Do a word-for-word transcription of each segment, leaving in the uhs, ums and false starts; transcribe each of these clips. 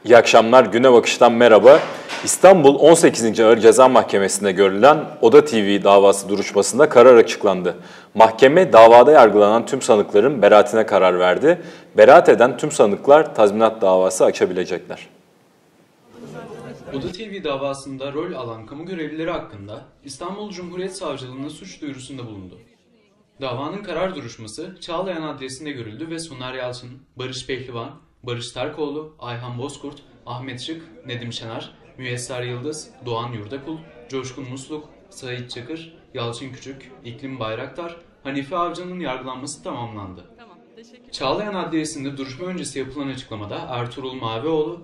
İyi akşamlar, Güne Bakış'tan merhaba. İstanbul on sekizinci Ağır Ceza Mahkemesi'nde görülen Oda T V davası duruşmasında karar açıklandı. Mahkeme davada yargılanan tüm sanıkların beraatine karar verdi. Beraat eden tüm sanıklar tazminat davası açabilecekler. Oda T V davasında rol alan kamu görevlileri hakkında İstanbul Cumhuriyet Savcılığı'na suç duyurusunda bulundu. Davanın karar duruşması Çağlayan Adliyesi'nde görüldü ve Soner Yalçın, Barış Pehlivan, Barış Terkoğlu, Ayhan Bozkurt, Ahmet Şık, Nedim Şener, Müyesser Yıldız, Doğan Yurdakul, Coşkun Musluk, Sait Çakır, Yalçın Küçük, İklim Bayraktar, Hanife Avcı'nın yargılanması tamamlandı. Tamam, Çağlayan Adliyesi'nde duruşma öncesi yapılan açıklamada Ertuğrul Mavioğlu,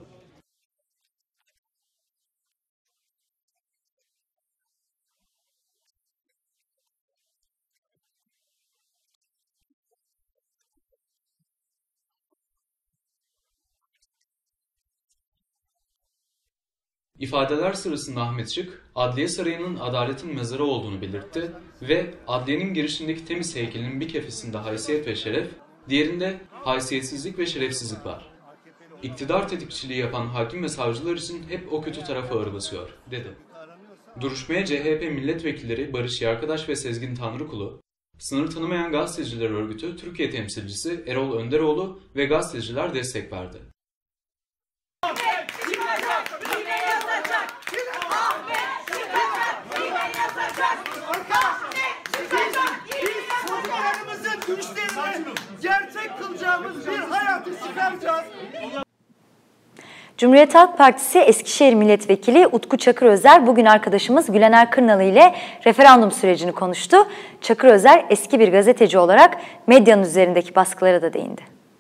İfadeler sırasında Ahmet Şık, Adliye Sarayı'nın adaletin mezarı olduğunu belirtti ve adliyenin girişindeki temiz heykelinin bir kefesinde haysiyet ve şeref, diğerinde haysiyetsizlik ve şerefsizlik var. İktidar tetikçiliği yapan hakim ve savcılar için hep o kötü tarafı ağır basıyor, dedi. Duruşmaya C H P milletvekilleri Barış Yarkadaş ve Sezgin Tanrıkulu, Sınır Tanımayan Gazeteciler Örgütü Türkiye temsilcisi Erol Önderoğlu ve gazeteciler destek verdi. Gerçek kılacağımız bir hayatı çıkaracağız. Cumhuriyet Halk Partisi Eskişehir Milletvekili Utku Çakır Özer bugün arkadaşımız Gülener Kırnalı ile referandum sürecini konuştu. Çakır Özer eski bir gazeteci olarak medyanın üzerindeki baskılara da değindi.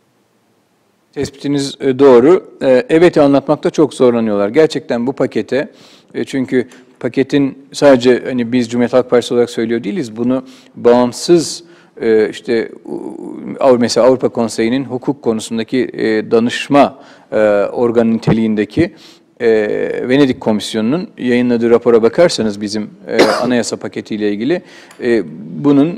Tespitiniz doğru. Evet, anlatmakta çok zorlanıyorlar. Gerçekten bu pakete, çünkü paketin sadece hani biz Cumhuriyet Halk Partisi olarak söylüyor değiliz. Bunu bağımsız işte mesela Avrupa Konseyi'nin hukuk konusundaki danışma organı niteliğindeki Venedik Komisyonu'nun yayınladığı rapora bakarsanız bizim anayasa paketiyle ilgili bunun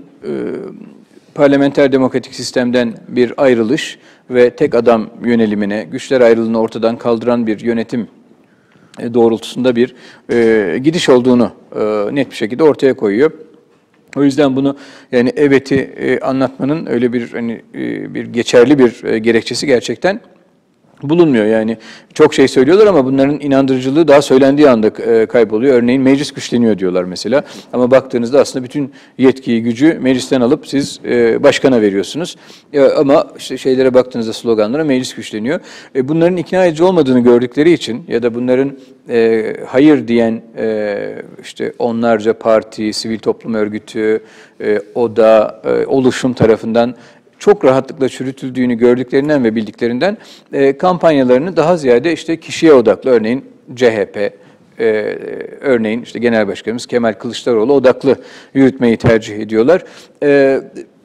parlamenter demokratik sistemden bir ayrılış ve tek adam yönelimine, güçler ayrılığını ortadan kaldıran bir yönetim doğrultusunda bir gidiş olduğunu net bir şekilde ortaya koyuyor. O yüzden bunu yani evet'i e, anlatmanın öyle bir hani e, bir geçerli bir e, gerekçesi gerçekten bulunmuyor. Yani çok şey söylüyorlar ama bunların inandırıcılığı daha söylendiği anda e, kayboluyor. Örneğin meclis güçleniyor diyorlar mesela. Ama baktığınızda aslında bütün yetkiyi, gücü meclisten alıp siz e, başkana veriyorsunuz. E, ama işte şeylere baktığınızda sloganlara meclis güçleniyor. E, bunların ikna edici olmadığını gördükleri için ya da bunların e, hayır diyen e, işte onlarca parti, sivil toplum örgütü, e, oda, e, oluşum tarafından çok rahatlıkla çürütüldüğünü gördüklerinden ve bildiklerinden e, kampanyalarını daha ziyade işte kişiye odaklı, örneğin C H P, e, örneğin işte Genel Başkanımız Kemal Kılıçdaroğlu odaklı yürütmeyi tercih ediyorlar. E,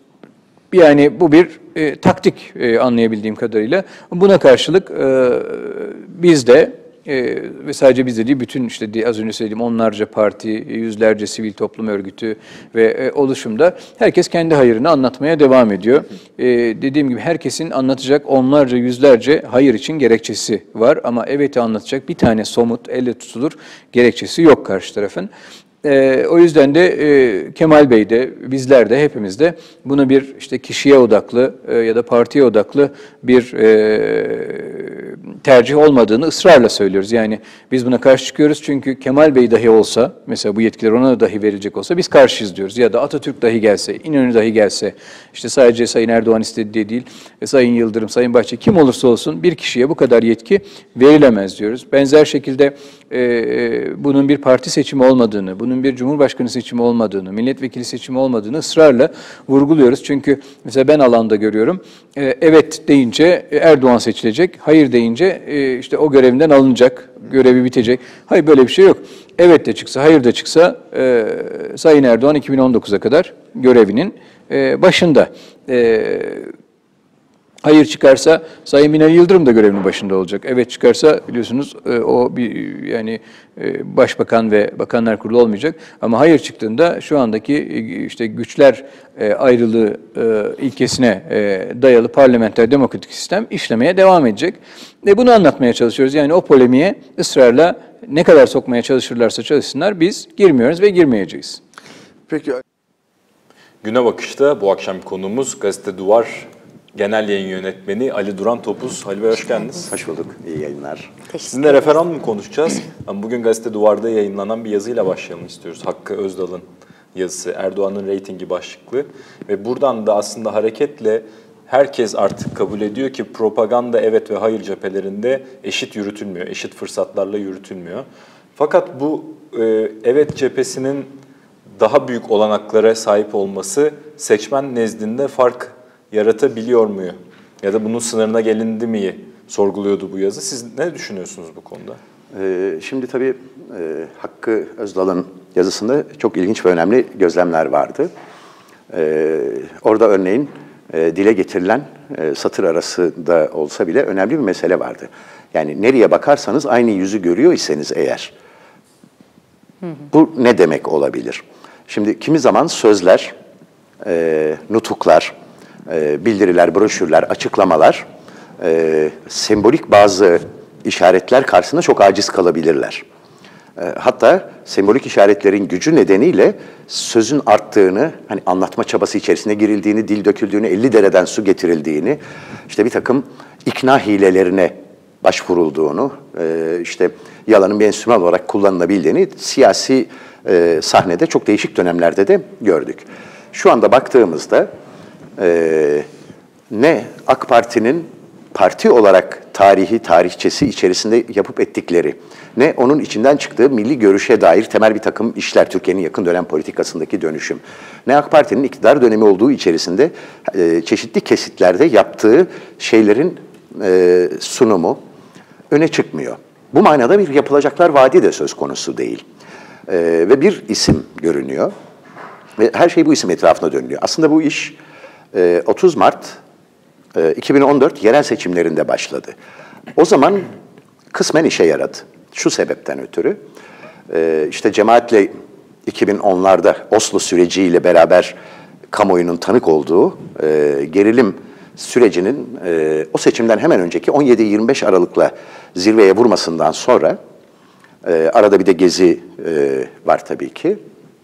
yani bu bir e, taktik e, anlayabildiğim kadarıyla. Buna karşılık e, biz de Ee, ve sadece biz de değil, bütün işte az önce söylediğim onlarca parti, yüzlerce sivil toplum örgütü ve e, oluşumda herkes kendi hayırını anlatmaya devam ediyor. Ee, dediğim gibi herkesin anlatacak onlarca, yüzlerce hayır için gerekçesi var ama evet'i anlatacak bir tane somut, elle tutulur gerekçesi yok karşı tarafın. Ee, o yüzden de e, Kemal Bey de, bizler de, hepimiz de bunu bir işte kişiye odaklı e, ya da partiye odaklı bir e, tercih olmadığını ısrarla söylüyoruz. Yani biz buna karşı çıkıyoruz çünkü Kemal Bey dahi olsa, mesela bu yetkiler ona dahi verilecek olsa biz karşıyız diyoruz. Ya da Atatürk dahi gelse, İnönü dahi gelse, işte sadece Sayın Erdoğan istedi diye değil, Sayın Yıldırım, Sayın Bahçeli, kim olursa olsun bir kişiye bu kadar yetki verilemez diyoruz. Benzer şekilde e, bunun bir parti seçimi olmadığını, bunun bir cumhurbaşkanı seçimi olmadığını, milletvekili seçimi olmadığını ısrarla vurguluyoruz. Çünkü mesela ben alanda görüyorum, e, evet deyince Erdoğan seçilecek, hayır deyince e, işte o görevinden alınacak, görevi bitecek. Hayır, böyle bir şey yok. Evet de çıksa, hayır da çıksa e, Sayın Erdoğan iki bin on dokuza kadar görevinin e, başında. E, Hayır çıkarsa Sayın Binali Yıldırım da görevinin başında olacak. Evet çıkarsa biliyorsunuz o bir yani başbakan ve bakanlar kurulu olmayacak. Ama hayır çıktığında şu andaki işte güçler ayrılığı ilkesine dayalı parlamenter demokratik sistem işlemeye devam edecek. Ve bunu anlatmaya çalışıyoruz. Yani o polemiğe ısrarla ne kadar sokmaya çalışırlarsa çalışsınlar biz girmiyoruz ve girmeyeceğiz. Peki. Güne Bakış'ta bu akşam konuğumuz Gazete Duvar Genel Yayın Yönetmeni Ali Duran Topuz. Ali Bey hoş geldiniz. Hoş bulduk. İyi yayınlar. Sizinle referandum konuşacağız. Bugün Gazete Duvar'da yayınlanan bir yazıyla başlayalım istiyoruz. Hakkı Özdal'ın yazısı, Erdoğan'ın reytingi başlıklı. Ve buradan da aslında hareketle herkes artık kabul ediyor ki propaganda evet ve hayır cephelerinde eşit yürütülmüyor, eşit fırsatlarla yürütülmüyor. Fakat bu e, evet cephesinin daha büyük olanaklara sahip olması seçmen nezdinde fark yaratabiliyor mu? Ya da bunun sınırına gelindi mi sorguluyordu bu yazı. Siz ne düşünüyorsunuz bu konuda? Ee, şimdi tabii e, Hakkı Özdal'ın yazısında çok ilginç ve önemli gözlemler vardı. Ee, orada örneğin e, dile getirilen e, satır arası da olsa bile önemli bir mesele vardı. Yani nereye bakarsanız aynı yüzü görüyor iseniz eğer, hı hı. bu ne demek olabilir? Şimdi kimi zaman sözler, e, nutuklar, e, bildiriler, broşürler, açıklamalar, e, sembolik bazı işaretler karşısında çok aciz kalabilirler. E, hatta sembolik işaretlerin gücü nedeniyle sözün arttığını, hani anlatma çabası içerisine girildiğini, dil döküldüğünü, elli dereden su getirildiğini, işte bir takım ikna hilelerine başvurulduğunu, e, işte yalanın bir enstrüman olarak kullanılabildiğini siyasi e, sahnede çok değişik dönemlerde de gördük. Şu anda baktığımızda e, ne AK Parti'nin parti olarak tarihi, tarihçesi içerisinde yapıp ettikleri, ne onun içinden çıktığı milli görüşe dair temel bir takım işler, Türkiye'nin yakın dönem politikasındaki dönüşüm, ne AK Parti'nin iktidar dönemi olduğu içerisinde e, çeşitli kesitlerde yaptığı şeylerin e, sunumu öne çıkmıyor. Bu manada bir yapılacaklar vaadi de söz konusu değil. E, ve bir isim görünüyor ve her şey bu isim etrafında dönüyor. Aslında bu iş e, otuz Mart iki bin on dört yerel seçimlerinde başladı. O zaman kısmen işe yaradı. Şu sebepten ötürü, işte cemaatle iki bin onlarda Oslo süreciyle beraber kamuoyunun tanık olduğu gerilim sürecinin o seçimden hemen önceki on yedi yirmi beş Aralık'la zirveye vurmasından sonra, arada bir de gezi var tabii ki,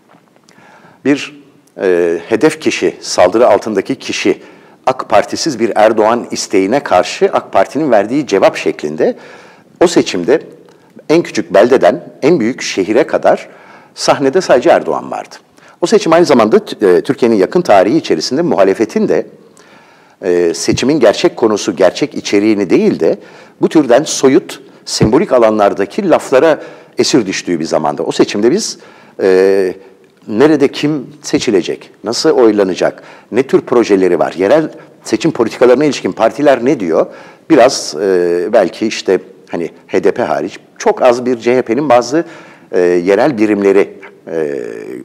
bir hedef kişi, saldırı altındaki kişi, AK Partisiz bir Erdoğan isteğine karşı AK Parti'nin verdiği cevap şeklinde o seçimde en küçük beldeden en büyük şehire kadar sahnede sadece Erdoğan vardı. O seçim aynı zamanda Türkiye'nin yakın tarihi içerisinde muhalefetin de seçimin gerçek konusu, gerçek içeriğini değil de bu türden soyut, sembolik alanlardaki laflara esir düştüğü bir zamanda. O seçimde biz e, nerede kim seçilecek, nasıl oylanacak, ne tür projeleri var, yerel seçim politikalarına ilişkin partiler ne diyor? Biraz e, belki işte hani H D P hariç çok az bir C H P'nin bazı e, yerel birimleri e,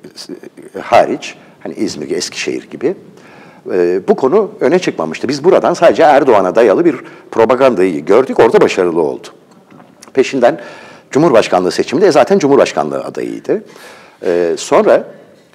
hariç, hani İzmir, Eskişehir gibi e, bu konu öne çıkmamıştı. Biz buradan sadece Erdoğan'a dayalı bir propagandayı gördük, orada başarılı oldu. Peşinden Cumhurbaşkanlığı seçiminde e, zaten Cumhurbaşkanlığı adayıydı. Ee, sonra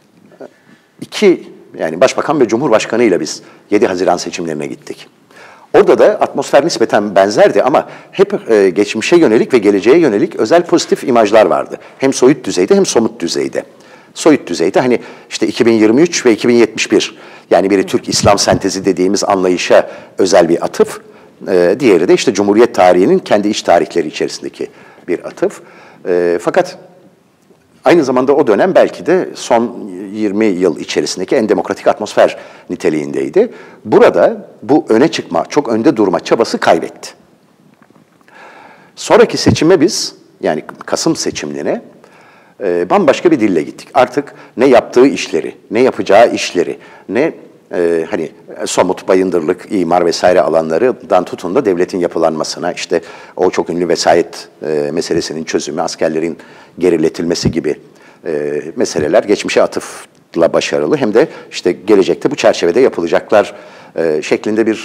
iki, yani Başbakan ve Cumhurbaşkanı ile biz yedi Haziran seçimlerine gittik. Orada da atmosfer nispeten benzerdi ama hep e, geçmişe yönelik ve geleceğe yönelik özel pozitif imajlar vardı. Hem soyut düzeyde hem somut düzeyde. Soyut düzeyde hani işte iki bin yirmi üç ve iki bin yetmiş bir, yani biri Türk-İslam sentezi dediğimiz anlayışa özel bir atıf, e, diğeri de işte Cumhuriyet tarihinin kendi iç tarihleri içerisindeki bir atıf. E, fakat aynı zamanda o dönem belki de son yirmi yıl içerisindeki en demokratik atmosfer niteliğindeydi. Burada bu öne çıkma, çok önde durma çabası kaybetti. Sonraki seçime biz, yani Kasım seçimlerine e, bambaşka bir dille gittik. Artık ne yaptığı işleri, ne yapacağı işleri, ne e, hani somut bayındırlık, imar vesaire alanlarından tutun da devletin yapılanmasına, işte o çok ünlü vesayet e, meselesinin çözümü, askerlerin geriletilmesi gibi e, meseleler geçmişe atıfla başarılı, hem de işte gelecekte bu çerçevede yapılacaklar e, şeklinde bir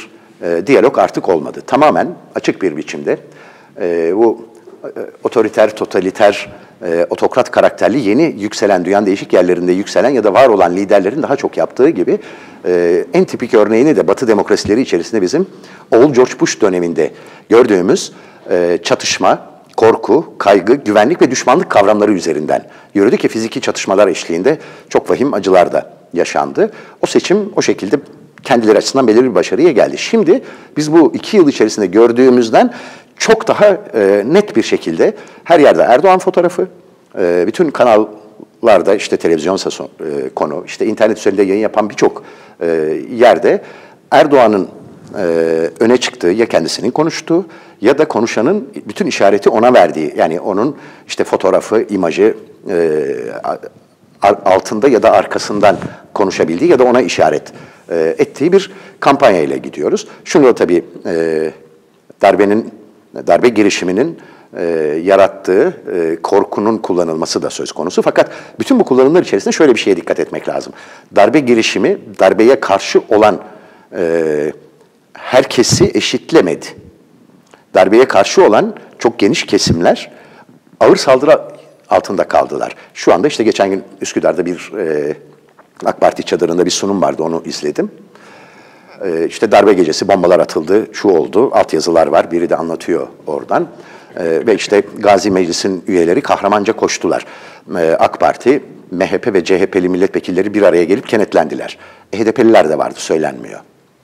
e, diyalog artık olmadı. Tamamen açık bir biçimde e, bu e, otoriter, totaliter, e, otokrat karakterli yeni yükselen, dünyanın değişik yerlerinde yükselen ya da var olan liderlerin daha çok yaptığı gibi e, en tipik örneğini de Batı demokrasileri içerisinde bizim oğul George Bush döneminde gördüğümüz e, çatışma, korku, kaygı, güvenlik ve düşmanlık kavramları üzerinden yürüdü ki fiziki çatışmalar eşliğinde çok vahim acılar da yaşandı. O seçim o şekilde kendileri açısından belirli bir başarıya geldi. Şimdi biz bu iki yıl içerisinde gördüğümüzden çok daha e, net bir şekilde her yerde Erdoğan fotoğrafı, e, bütün kanallarda işte televizyonsa son, e, konu, işte internet üzerinde yayın yapan birçok e, yerde Erdoğan'ın e, öne çıktığı ya kendisinin konuştuğu ya da konuşanın bütün işareti ona verdiği, yani onun işte fotoğrafı, imajı e, altında ya da arkasından konuşabildiği ya da ona işaret e, ettiği bir kampanya ile gidiyoruz. Şunu da tabii e, darbenin, darbe girişiminin e, yarattığı e, korkunun kullanılması da söz konusu. Fakat bütün bu kullanımlar içerisinde şöyle bir şeye dikkat etmek lazım. Darbe girişimi, darbeye karşı olan e, herkesi eşitlemedi. Darbeye karşı olan çok geniş kesimler ağır saldırı altında kaldılar. Şu anda işte geçen gün Üsküdar'da bir e, AK Parti çadırında bir sunum vardı, onu izledim. E, işte darbe gecesi bombalar atıldı, şu oldu, altyazılar var, biri de anlatıyor oradan. E, ve işte Gazi Meclis'in üyeleri kahramanca koştular. E, AK Parti, M H P ve C H P'li milletvekilleri bir araya gelip kenetlendiler. E, H D P'liler de vardı, söylenmiyor.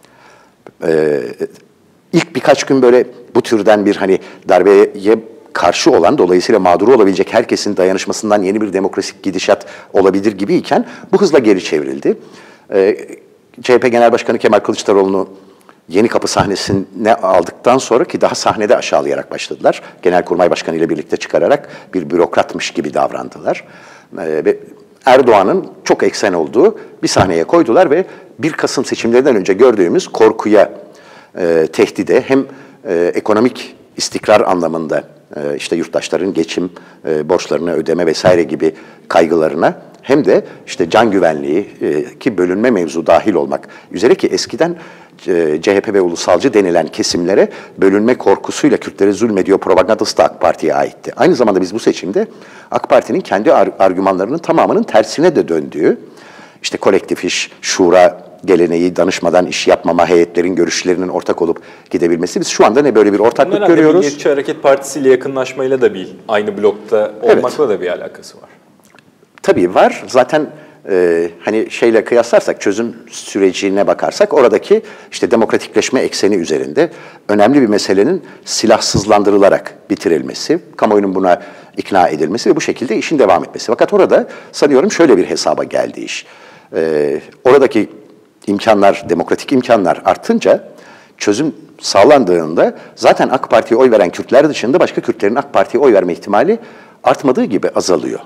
E, ilk birkaç gün böyle bu türden bir hani darbeye karşı olan, dolayısıyla mağduru olabilecek herkesin dayanışmasından yeni bir demokratik gidişat olabilir gibiyken bu hızla geri çevrildi. Ee, C H P Genel Başkanı Kemal Kılıçdaroğlu'nu Yenikapı sahnesine aldıktan sonra ki daha sahnede aşağılayarak başladılar. Genelkurmay Başkanı ile birlikte çıkararak bir bürokratmış gibi davrandılar. Ee, ve Erdoğan'ın çok eksen olduğu bir sahneye koydular ve bir Kasım seçimlerinden önce gördüğümüz korkuya, e, tehdide hem e, ekonomik istikrar anlamında işte yurttaşların geçim borçlarını ödeme vesaire gibi kaygılarına hem de işte can güvenliği ki bölünme mevzu dahil olmak üzere ki eskiden C H P ve ulusalcı denilen kesimlere bölünme korkusuyla Kürtlere zulmediyor propagandası da AK Parti'ye aitti. Aynı zamanda biz bu seçimde AK Parti'nin kendi argümanlarının tamamının tersine de döndüğü, işte kolektif iş, şura geleneği, danışmadan iş yapmama, heyetlerin görüşlerinin ortak olup gidebilmesi. Biz şu anda ne böyle bir ortaklık Bunlar görüyoruz. Milliyetçi Hareket Partisi ile yakınlaşmayla da bir, aynı blokta olmakla evet. da bir alakası var. Tabii var. Zaten e, hani şeyle kıyaslarsak, çözüm sürecine bakarsak oradaki işte demokratikleşme ekseni üzerinde önemli bir meselenin silahsızlandırılarak bitirilmesi, kamuoyunun buna ikna edilmesi ve bu şekilde işin devam etmesi. Fakat orada sanıyorum şöyle bir hesaba geldi iş. E, oradaki imkanlar, demokratik imkanlar artınca çözüm sağlandığında zaten AK Parti'ye oy veren Kürtler dışında başka Kürtlerin AK Parti'ye oy verme ihtimali artmadığı gibi azalıyor.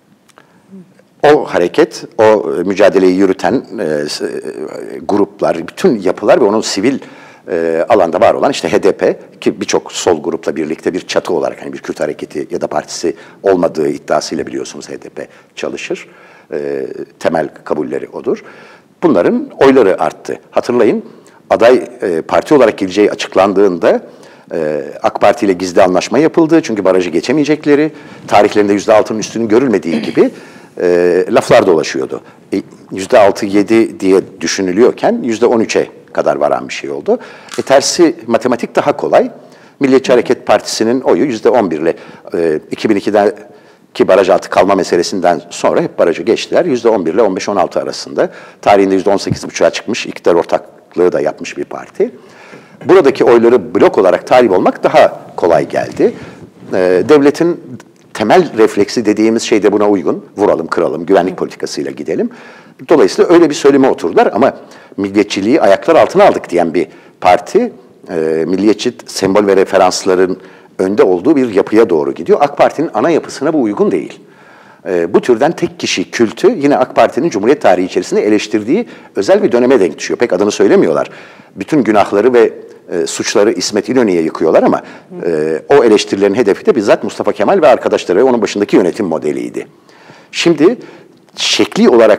O hareket, o mücadeleyi yürüten e, gruplar, bütün yapılar ve onun sivil e, alanda var olan işte H D P ki birçok sol grupla birlikte bir çatı olarak hani bir Kürt hareketi ya da partisi olmadığı iddiasıyla biliyorsunuz H D P çalışır. E, temel kabulleri odur. Bunların oyları arttı. Hatırlayın, aday e, parti olarak geleceği açıklandığında e, AK Parti ile gizli anlaşma yapıldı. Çünkü barajı geçemeyecekleri, tarihlerinde yüzde altının üstünün görülmediği gibi e, laflar dolaşıyordu. E, yüzde altı yedi diye düşünülüyorken yüzde on üçe kadar varan bir şey oldu. E, tersi matematik daha kolay. Milliyetçi Hareket Partisi'nin oyu yüzde on bir ile e, iki bin ikide ki baraj altı kalma meselesinden sonra hep barajı geçtiler. yüzde on bir ile on beş on altı arasında. Tarihinde yüzde on sekiz buçuğa çıkmış, iktidar ortaklığı da yapmış bir parti. Buradaki oyları blok olarak talip olmak daha kolay geldi. Ee, devletin temel refleksi dediğimiz şey de buna uygun. Vuralım, kıralım, güvenlik politikasıyla gidelim. Dolayısıyla öyle bir söyleme oturdular ama milliyetçiliği ayaklar altına aldık diyen bir parti, e, milliyetçi sembol ve referansların önde olduğu bir yapıya doğru gidiyor. AK Parti'nin ana yapısına bu uygun değil. E, bu türden tek kişi kültü yine AK Parti'nin Cumhuriyet tarihi içerisinde eleştirdiği özel bir döneme denk düşüyor. Pek adını söylemiyorlar. Bütün günahları ve e, suçları İsmet İnönü'ye yıkıyorlar ama e, o eleştirilerin hedefi de bizzat Mustafa Kemal ve arkadaşları ve onun başındaki yönetim modeliydi. Şimdi şekli olarak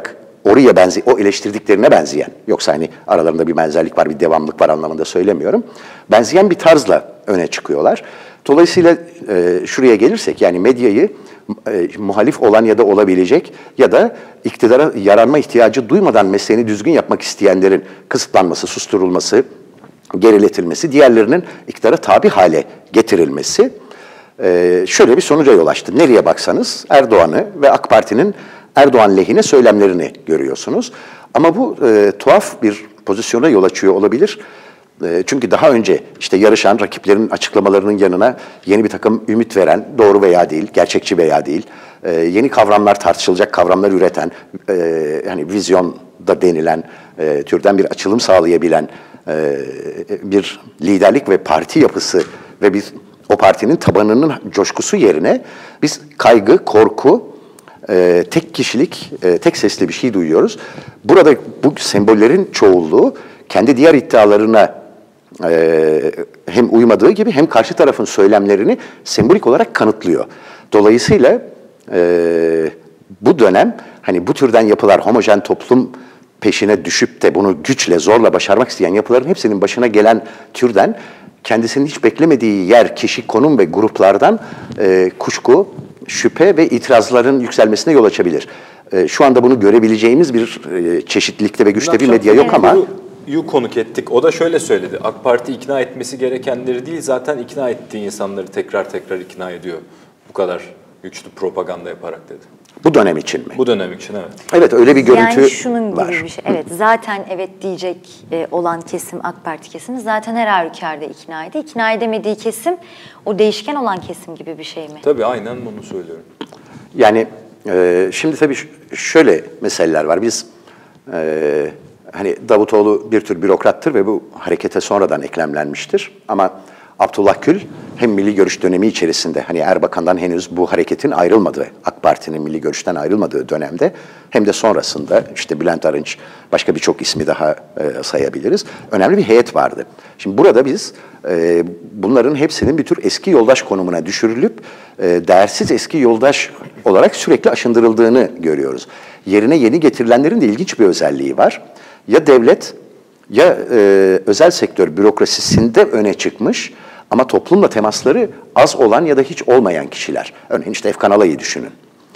oraya benzi, o eleştirdiklerine benzeyen, yoksa hani aralarında bir benzerlik var, bir devamlık var anlamında söylemiyorum. Benzeyen bir tarzla öne çıkıyorlar. Dolayısıyla e, şuraya gelirsek, yani medyayı e, muhalif olan ya da olabilecek ya da iktidara yaranma ihtiyacı duymadan mesleğini düzgün yapmak isteyenlerin kısıtlanması, susturulması, geriletilmesi, diğerlerinin iktidara tabi hale getirilmesi e, şöyle bir sonuca yol açtı. Nereye baksanız Erdoğan'ı ve AK Parti'nin Erdoğan lehine söylemlerini görüyorsunuz. Ama bu e, tuhaf bir pozisyona yol açıyor olabilir. E, çünkü daha önce işte yarışan rakiplerin açıklamalarının yanına yeni bir takım ümit veren, doğru veya değil, gerçekçi veya değil, e, yeni kavramlar tartışılacak kavramlar üreten, e, hani vizyonda denilen e, türden bir açılım sağlayabilen e, bir liderlik ve parti yapısı ve bir o partinin tabanının coşkusu yerine biz kaygı, korku, e, tek kişilik, e, tek sesli bir şey duyuyoruz. Burada bu sembollerin çoğunluğu kendi diğer iddialarına e, hem uymadığı gibi hem karşı tarafın söylemlerini sembolik olarak kanıtlıyor. Dolayısıyla e, bu dönem hani bu türden yapılar, homojen toplum peşine düşüp de bunu güçle, zorla başarmak isteyen yapıların hepsinin başına gelen türden kendisinin hiç beklemediği yer, kişi, konum ve gruplardan e, kuşku, şüphe ve itirazların yükselmesine yol açabilir. E, şu anda bunu görebileceğimiz bir e, çeşitlilikte ve güçte bir medya yok ama... Yu konuk ettik. O da şöyle söyledi. AK Parti ikna etmesi gerekenleri değil, zaten ikna ettiği insanları tekrar tekrar ikna ediyor. Bu kadar güçlü propaganda yaparak dedi. Bu dönem için mi? Bu dönem için, evet. Evet, öyle bir görüntü yani şunun var. gibi bir şey. Evet, zaten evet diyecek e, olan kesim AK Parti kesimi zaten her halükarda ikna ediyor. İkna edemediği kesim o değişken olan kesim gibi bir şey mi? Tabii, aynen bunu söylüyorum. Yani e, şimdi tabii şöyle meseleler var. Biz e, hani Davutoğlu bir tür bürokrattır ve bu harekete sonradan eklemlenmiştir. Ama Abdullah Gül hem Milli Görüş dönemi içerisinde, hani Erbakan'dan henüz bu hareketin ayrılmadığı, AK Parti'nin Milli Görüş'ten ayrılmadığı dönemde hem de sonrasında işte Bülent Arınç, başka birçok ismi daha e, sayabiliriz. Önemli bir heyet vardı. Şimdi burada biz e, bunların hepsinin bir tür eski yoldaş konumuna düşürülüp e, değersiz eski yoldaş olarak sürekli aşındırıldığını görüyoruz. Yerine yeni getirilenlerin de ilginç bir özelliği var. Ya devlet ya e, özel sektör bürokrasisinde öne çıkmış ama toplumla temasları az olan ya da hiç olmayan kişiler. Örneğin işte Efkan Alay'ı düşünün.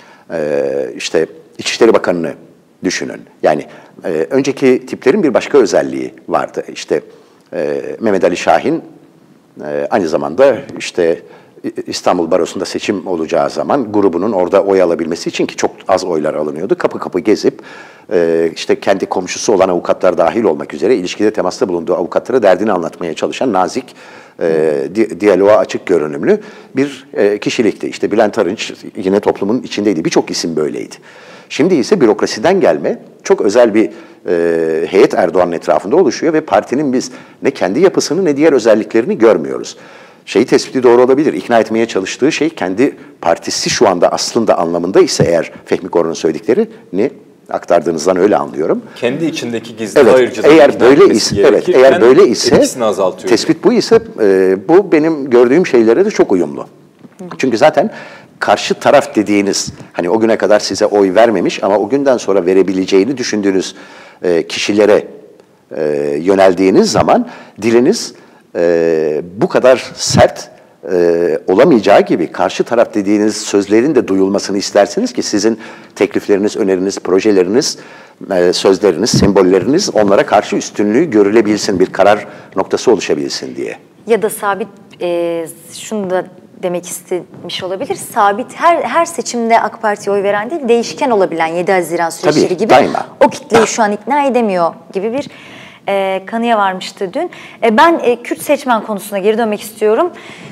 E, işte İçişleri Bakanı'nı düşünün. Yani e, önceki tiplerin bir başka özelliği vardı. İşte e, Mehmet Ali Şahin e, aynı zamanda işte İstanbul Barosu'nda seçim olacağı zaman grubunun orada oy alabilmesi için, ki çok az oylar alınıyordu, kapı kapı gezip e, işte kendi komşusu olan avukatlar dahil olmak üzere ilişkide temasta bulunduğu avukatlara derdini anlatmaya çalışan nazik, e, di diyaloğa açık görünümlü bir e, kişilikti. İşte Bülent Arınç yine toplumun içindeydi. Birçok isim böyleydi. Şimdi ise bürokrasiden gelme çok özel bir e, heyet Erdoğan'ın etrafında oluşuyor ve partinin biz ne kendi yapısını ne diğer özelliklerini görmüyoruz. Şeyi tespiti doğru olabilir. İkna etmeye çalıştığı şey kendi partisi şu anda aslında anlamında ise eğer Fehmi Koran'ın söylediklerini aktardığınızdan öyle anlıyorum. Kendi içindeki gizli evet, hayırcılığı eğer böyle ise evet eğer böyle ise tespit bu ise e, bu benim gördüğüm şeylere de çok uyumlu. Çünkü zaten karşı taraf dediğiniz, hani o güne kadar size oy vermemiş ama o günden sonra verebileceğini düşündüğünüz e, kişilere e, yöneldiğiniz zaman diliniz Ee, bu kadar sert e, olamayacağı gibi karşı taraf dediğiniz sözlerin de duyulmasını istersiniz ki sizin teklifleriniz, öneriniz, projeleriniz, e, sözleriniz, sembolleriniz onlara karşı üstünlüğü görülebilsin, bir karar noktası oluşabilsin diye. Ya da sabit, e, şunu da demek istemiş olabilir, sabit her her seçimde AK Parti'ye oy veren değil, değişken olabilen yedi Haziran süreçleri Tabii, gibi daima. O kitleyi şu an ikna edemiyor gibi bir E, kanıya varmıştı dün. E, ben e, Kürt seçmen konusuna geri dönmek istiyorum.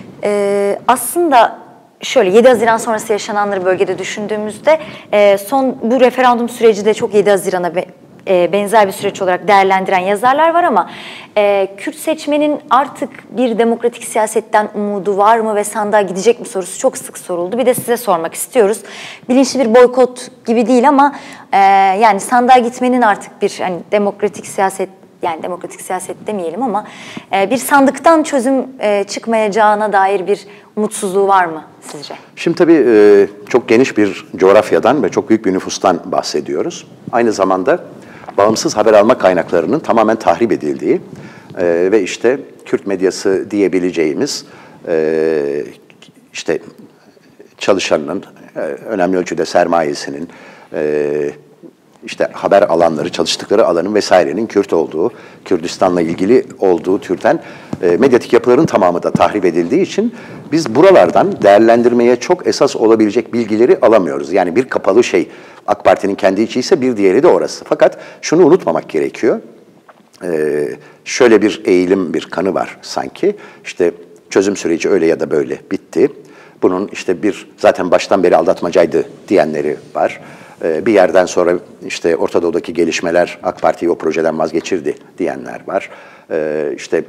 E, aslında şöyle yedi Haziran sonrası yaşananları bölgede düşündüğümüzde e, son bu referandum süreci de çok yedi Haziran'a be, e, benzer bir süreç olarak değerlendiren yazarlar var ama e, Kürt seçmenin artık bir demokratik siyasetten umudu var mı ve sandığa gidecek mi sorusu çok sık soruldu. Bir de size sormak istiyoruz. Bilinçli bir boykot gibi değil ama e, yani sandığa gitmenin artık bir hani demokratik siyaset yani demokratik siyaset demeyelim ama e, bir sandıktan çözüm e, çıkmayacağına dair bir umutsuzluğu var mı sizce? Şimdi tabii e, çok geniş bir coğrafyadan ve çok büyük bir nüfustan bahsediyoruz. Aynı zamanda bağımsız haber alma kaynaklarının tamamen tahrip edildiği e, ve işte Kürt medyası diyebileceğimiz e, işte çalışanının, e, önemli ölçüde sermayesinin, e, işte haber alanları, çalıştıkları alanın vesairenin Kürt olduğu, Kürdistan'la ilgili olduğu türden e, medyatik yapıların tamamı da tahrip edildiği için biz buralardan değerlendirmeye çok esas olabilecek bilgileri alamıyoruz. Yani bir kapalı şey AK Parti'nin kendi içi ise bir diğeri de orası. Fakat şunu unutmamak gerekiyor. E, şöyle bir eğilim, bir kanı var sanki. İşte çözüm süreci öyle ya da böyle bitti. Bunun işte bir zaten baştan beri aldatmacaydı diyenleri var. Bir yerden sonra işte Orta Doğu'daki gelişmeler AK Parti'yi o projeden vazgeçirdi diyenler var. İşte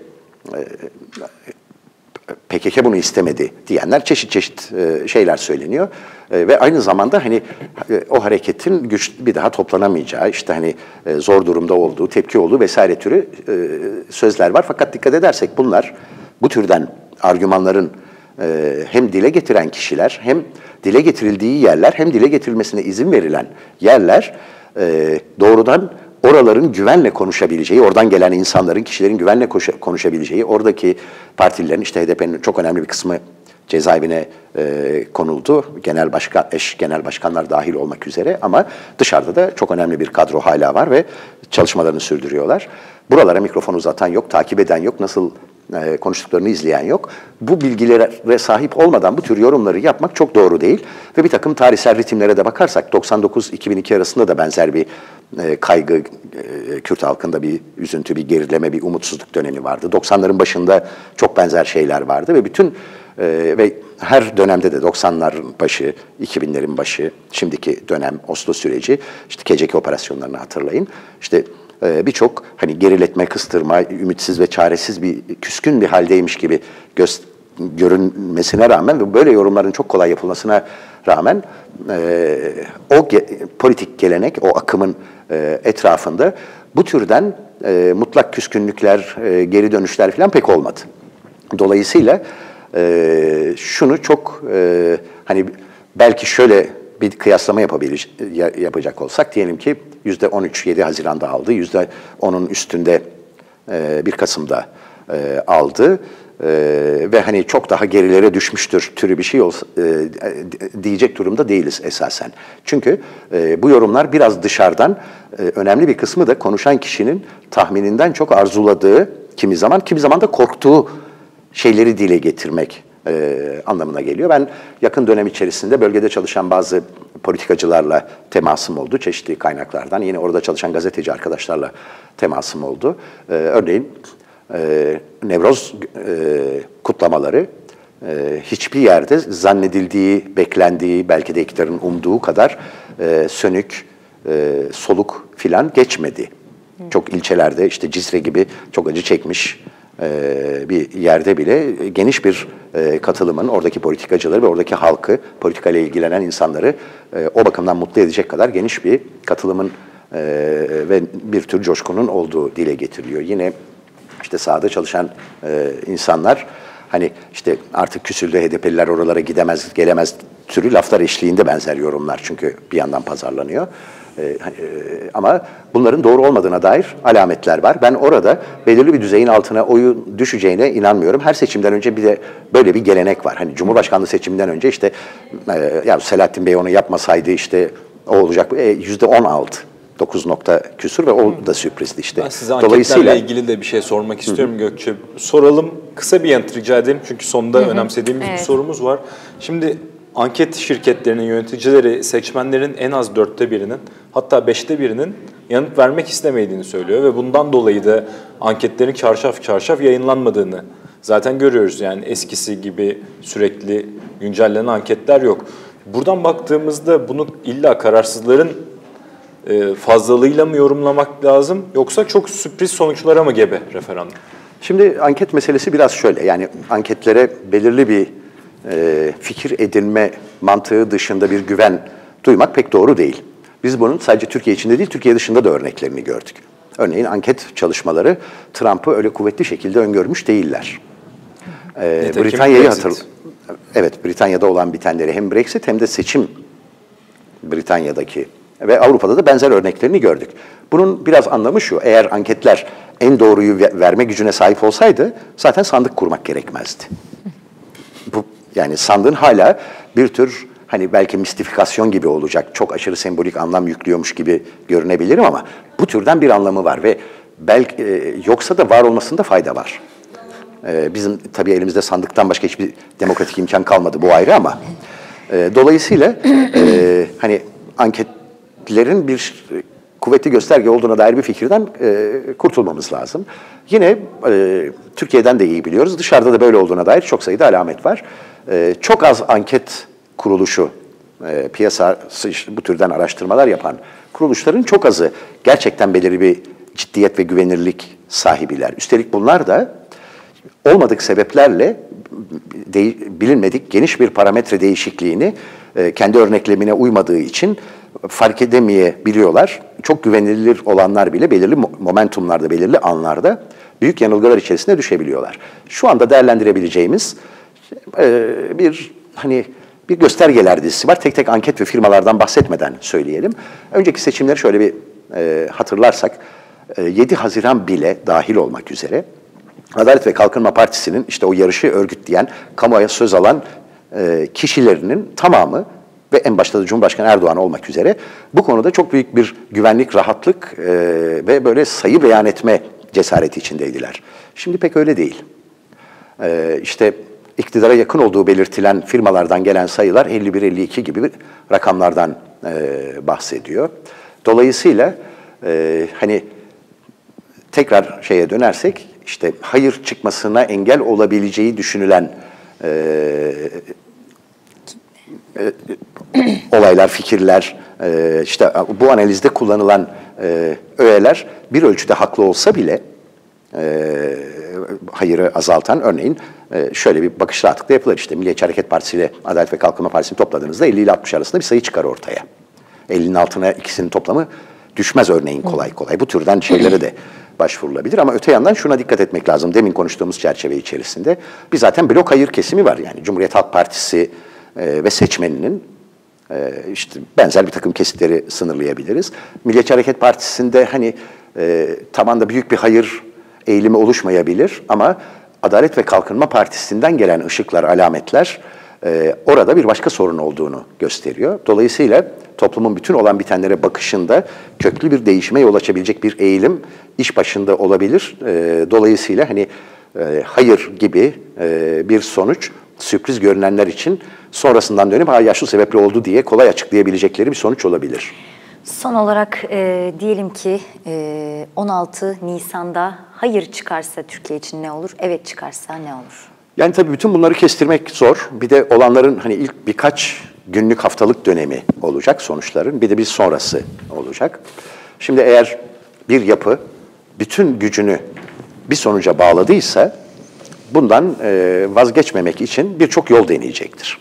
P K K bunu istemedi diyenler, çeşit çeşit şeyler söyleniyor. Ve aynı zamanda hani o hareketin güç bir daha toplanamayacağı, işte hani zor durumda olduğu, tepki olduğu vesaire türü sözler var. Fakat dikkat edersek bunlar bu türden argümanların hem dile getiren kişiler, hem dile getirildiği yerler, hem dile getirilmesine izin verilen yerler doğrudan oraların güvenle konuşabileceği, oradan gelen insanların, kişilerin güvenle konuşabileceği, oradaki partililerin, işte H D P'nin çok önemli bir kısmı cezaevine e, konuldu. Genel başkan, eş genel başkanlar dahil olmak üzere, ama dışarıda da çok önemli bir kadro hala var ve çalışmalarını sürdürüyorlar. Buralara mikrofon uzatan yok, takip eden yok, nasıl e, konuştuklarını izleyen yok. Bu bilgilere sahip olmadan bu tür yorumları yapmak çok doğru değil. Ve bir takım tarihsel ritimlere de bakarsak doksan dokuz iki bin iki arasında da benzer bir e, kaygı, e, Kürt halkında bir üzüntü, bir gerileme, bir umutsuzluk dönemi vardı. doksanların başında çok benzer şeyler vardı ve bütün Ee, ve her dönemde de doksanların başı, iki binlerin başı, şimdiki dönem Oslo süreci, işte K C K operasyonlarını hatırlayın. İşte e, birçok hani geriletme, kıstırma, ümitsiz ve çaresiz bir, küskün bir haldeymiş gibi göz, görünmesine rağmen ve böyle yorumların çok kolay yapılmasına rağmen e, o ge, politik gelenek, o akımın e, etrafında bu türden e, mutlak küskünlükler, e, geri dönüşler falan pek olmadı. Dolayısıyla Ee, şunu çok e, hani belki şöyle bir kıyaslama yapabilir, yapacak olsak, diyelim ki yüzde on üç yedi Haziran'da aldı, yüzde onun üstünde e, bir Kasım'da e, aldı e, ve hani çok daha gerilere düşmüştür türü bir şey olsa, e, diyecek durumda değiliz esasen. Çünkü e, bu yorumlar biraz dışarıdan, e, önemli bir kısmı da konuşan kişinin tahmininden çok arzuladığı, kimi zaman kimi zaman da korktuğu şeyleri dile getirmek e, anlamına geliyor. Ben yakın dönem içerisinde bölgede çalışan bazı politikacılarla temasım oldu, çeşitli kaynaklardan. Yine orada çalışan gazeteci arkadaşlarla temasım oldu. E, örneğin e, Nevroz e, kutlamaları e, hiçbir yerde zannedildiği, beklendiği, belki de iktidarın umduğu kadar e, sönük, e, soluk filan geçmedi. Hı. Çok ilçelerde, işte Cizre gibi çok acı çekmiş bir yerde bile geniş bir katılımın, oradaki politikacıları ve oradaki halkı, politikayla ilgilenen insanları o bakımdan mutlu edecek kadar geniş bir katılımın ve bir tür coşkunun olduğu dile getiriliyor. Yine işte sahada çalışan insanlar hani işte artık küsüldü H D P'liler oralara gidemez, gelemez türü laflar eşliğinde benzer yorumlar çünkü bir yandan pazarlanıyor. Ee, ama bunların doğru olmadığına dair alametler var. Ben orada belirli bir düzeyin altına oyu düşeceğine inanmıyorum. Her seçimden önce bir de böyle bir gelenek var. Hani Cumhurbaşkanlığı seçiminden önce işte e, ya Selahattin Bey onu yapmasaydı işte o olacak. E, yüzde on aldı. dokuz nokta küsur ve o da sürprizdi işte. Ben size anketlerle Dolayısıyla... ilgili de bir şey sormak istiyorum Gökçe. Soralım, kısa bir yanıt rica edelim çünkü sonunda Hı-hı. önemsediğimiz evet. bir sorumuz var. Şimdi anket şirketlerinin yöneticileri seçmenlerin en az dörtte birinin, hatta beşte birinin yanıt vermek istemediğini söylüyor ve bundan dolayı da anketlerin çarşaf çarşaf yayınlanmadığını zaten görüyoruz. Yani eskisi gibi sürekli güncellenen anketler yok. Buradan baktığımızda bunu illa kararsızların fazlalığıyla mı yorumlamak lazım, yoksa çok sürpriz sonuçlara mı gebe referandum? Şimdi anket meselesi biraz şöyle, yani anketlere belirli bir e, fikir edinme mantığı dışında bir güven duymak pek doğru değil. Biz bunun sadece Türkiye içinde değil, Türkiye dışında da örneklerini gördük. Örneğin anket çalışmaları Trump'ı öyle kuvvetli şekilde öngörmüş değiller. Ee, Britanya'yı hatır, evet Britanya'da olan bitenleri hem Brexit hem de seçim Britanya'daki ve Avrupa'da da benzer örneklerini gördük. Bunun biraz anlamı şu: eğer anketler en doğruyu verme gücüne sahip olsaydı zaten sandık kurmak gerekmezdi. Bu yani sandığın hala bir tür hani belki mistifikasyon gibi olacak, çok aşırı sembolik anlam yüklüyormuş gibi görünebilirim ama bu türden bir anlamı var ve belki e, yoksa da var olmasında fayda var. E, bizim tabii elimizde sandıktan başka hiçbir demokratik imkan kalmadı, bu ayrı ama e, dolayısıyla e, hani anketlerin bir kuvvetli gösterge olduğuna dair bir fikirden e, kurtulmamız lazım. Yine e, Türkiye'den de iyi biliyoruz, dışarıda da böyle olduğuna dair çok sayıda alamet var. E, çok az anket kuruluşu, e, piyasası işte bu türden araştırmalar yapan kuruluşların çok azı gerçekten belirli bir ciddiyet ve güvenirlik sahibiler. Üstelik bunlar da olmadık sebeplerle de, bilinmedik geniş bir parametre değişikliğini e, kendi örneklemine uymadığı için fark edemeyebiliyorlar. Çok güvenilir olanlar bile belirli momentumlarda, belirli anlarda büyük yanılgılar içerisine düşebiliyorlar. Şu anda değerlendirebileceğimiz e, bir hani bir göstergeler dizisi var. Tek tek anket ve firmalardan bahsetmeden söyleyelim. Önceki seçimleri şöyle bir e, hatırlarsak, e, yedi Haziran bile dahil olmak üzere Adalet ve Kalkınma Partisi'nin işte o yarışı örgütleyen, kamuoya söz alan e, kişilerinin tamamı ve en başta da Cumhurbaşkanı Erdoğan olmak üzere bu konuda çok büyük bir güvenlik, rahatlık e, ve böyle sayı beyan etme cesareti içindeydiler. Şimdi pek öyle değil. E, işte iktidara yakın olduğu belirtilen firmalardan gelen sayılar elli bir elli iki gibi rakamlardan e, bahsediyor. Dolayısıyla e, hani tekrar şeye dönersek, işte hayır çıkmasına engel olabileceği düşünülen e, e, olaylar, fikirler, e, işte bu analizde kullanılan e, öğeler bir ölçüde haklı olsa bile e, hayırı azaltan, örneğin e, şöyle bir bakış rahatlıkla yapılır. İşte Milliyetçi Hareket Partisi ile Adalet ve Kalkınma Partisi'ni topladığınızda elli ile altmış arasında bir sayı çıkar ortaya. ellinin altına ikisinin toplamı düşmez örneğin kolay kolay. Bu türden şeylere de başvurulabilir ama öte yandan şuna dikkat etmek lazım. Demin konuştuğumuz çerçeve içerisinde bir zaten blok hayır kesimi var. Yani Cumhuriyet Halk Partisi e, ve seçmeninin e, işte benzer bir takım kesitleri sınırlayabiliriz. Milliyetçi Hareket Partisi'nde hani e, tabanda büyük bir hayır eğilimi oluşmayabilir ama Adalet ve Kalkınma Partisi'nden gelen ışıklar, alametler e, orada bir başka sorun olduğunu gösteriyor. Dolayısıyla toplumun bütün olan bitenlere bakışında köklü bir değişime yol açabilecek bir eğilim iş başında olabilir. E, dolayısıyla hani e, hayır gibi e, bir sonuç sürpriz görünenler için sonrasından dönüp ha yaşlı sebeple oldu diye kolay açıklayabilecekleri bir sonuç olabilir. Son olarak e, diyelim ki e, on altı Nisan'da hayır çıkarsa Türkiye için ne olur? Evet çıkarsa ne olur? Yani tabii bütün bunları kestirmek zor. Bir de olanların hani ilk birkaç günlük, haftalık dönemi olacak sonuçların. Bir de bir sonrası olacak. Şimdi eğer bir yapı bütün gücünü bir sonuca bağladıysa bundan e, vazgeçmemek için birçok yol deneyecektir.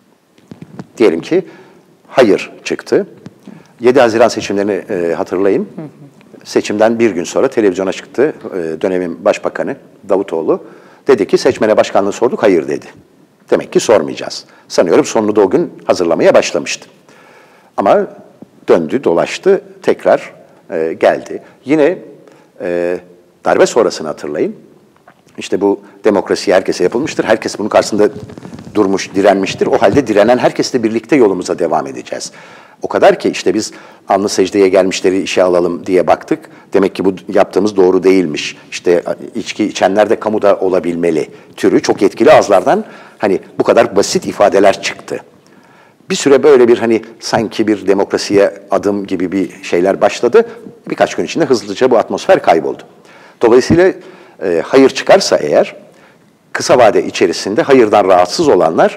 Diyelim ki hayır çıktı. yedi Haziran seçimlerini e, hatırlayın. Hı hı. Seçimden bir gün sonra televizyona çıktı e, dönemin başbakanı Davutoğlu. Dedi ki seçmene başkanlığı sorduk, hayır dedi. Demek ki sormayacağız. Sanıyorum sonunu da o gün hazırlamaya başlamıştı. Ama döndü, dolaştı, tekrar e, geldi. Yine e, darbe sonrasını hatırlayın. İşte bu demokrasi herkese yapılmıştır. Herkes bunun karşısında durmuş, direnmiştir. O halde direnen herkesle birlikte yolumuza devam edeceğiz. O kadar ki işte biz alnı secdeye gelmişleri işe alalım diye baktık. Demek ki bu yaptığımız doğru değilmiş. İşte içki içenler de kamuda olabilmeli türü çok yetkili ağızlardan hani bu kadar basit ifadeler çıktı. Bir süre böyle bir hani sanki bir demokrasiye adım gibi bir şeyler başladı. Birkaç gün içinde hızlıca bu atmosfer kayboldu. Dolayısıyla e, hayır çıkarsa eğer kısa vade içerisinde hayırdan rahatsız olanlar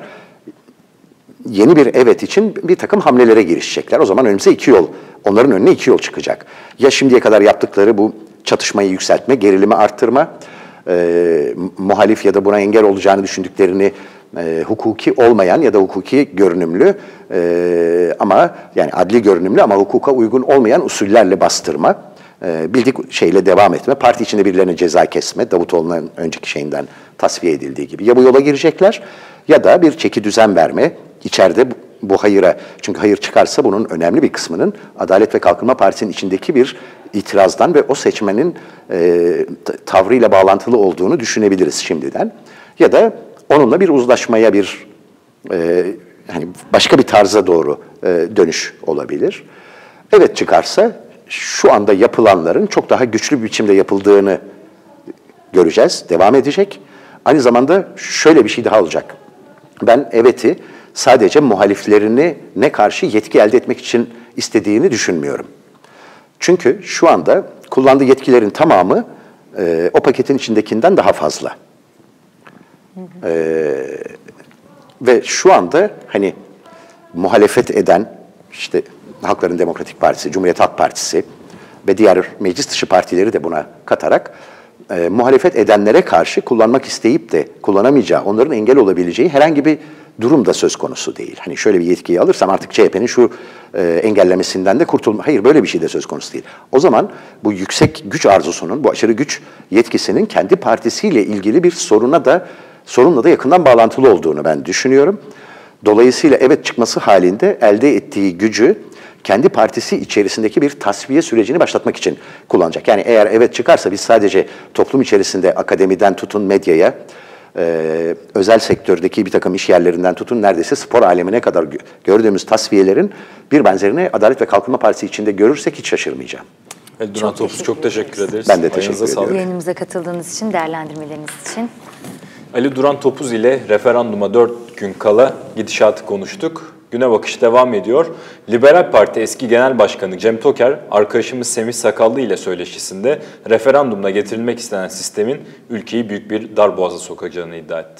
yeni bir evet için bir takım hamlelere girişecekler. O zaman önümüze iki yol, onların önüne iki yol çıkacak. Ya şimdiye kadar yaptıkları bu çatışmayı yükseltme, gerilimi arttırma, e, muhalif ya da buna engel olacağını düşündüklerini e, hukuki olmayan ya da hukuki görünümlü e, ama yani adli görünümlü ama hukuka uygun olmayan usullerle bastırma e, bildik şeyle devam etme, parti içinde birilerine ceza kesme, Davutoğlu'nun önceki şeyinden tasfiye edildiği gibi. Ya bu yola girecekler ya da bir çeki düzen verme, içeride bu, bu hayıra, çünkü hayır çıkarsa bunun önemli bir kısmının Adalet ve Kalkınma Partisi'nin içindeki bir itirazdan ve o seçmenin e, tavrıyla bağlantılı olduğunu düşünebiliriz şimdiden. Ya da onunla bir uzlaşmaya, bir e, hani başka bir tarza doğru e, dönüş olabilir. Evet çıkarsa şu anda yapılanların çok daha güçlü bir biçimde yapıldığını göreceğiz, devam edecek. Aynı zamanda şöyle bir şey daha olacak. Ben evet'i sadece muhaliflerini ne karşı yetki elde etmek için istediğini düşünmüyorum. Çünkü şu anda kullandığı yetkilerin tamamı e, o paketin içindekinden daha fazla. E, ve şu anda hani muhalefet eden işte Halkların Demokratik Partisi, Cumhuriyet Halk Partisi ve diğer meclis dışı partileri de buna katarak e, muhalefet edenlere karşı kullanmak isteyip de kullanamayacağı, onların engel olabileceği herhangi bir durum da söz konusu değil. Hani şöyle bir yetkiyi alırsam artık C H P'nin şu e, engellemesinden de kurtulma. Hayır, böyle bir şey de söz konusu değil. O zaman bu yüksek güç arzusunun, bu aşırı güç yetkisinin kendi partisiyle ilgili bir soruna da sorunla da yakından bağlantılı olduğunu ben düşünüyorum. Dolayısıyla evet çıkması halinde elde ettiği gücü kendi partisi içerisindeki bir tasfiye sürecini başlatmak için kullanacak. Yani eğer evet çıkarsa biz sadece toplum içerisinde akademiden tutun medyaya, Ee, özel sektördeki bir takım iş yerlerinden tutun neredeyse spor alemine kadar gördüğümüz tasfiyelerin bir benzerini Adalet ve Kalkınma Partisi içinde görürsek hiç şaşırmayacağım. Ali Duran Topuz, çok teşekkür ederiz. Ben de teşekkür ediyorum. Yayınımıza katıldığınız için, değerlendirmeleriniz için. Ali Duran Topuz ile referanduma dört gün kala gidişatı konuştuk. Güne bakış devam ediyor. Liberal Parti eski Genel Başkanı Cem Toker, arkadaşımız Semih Sakallı ile söyleşisinde referandumla getirilmek istenen sistemin ülkeyi büyük bir darboğaza sokacağını iddia etti.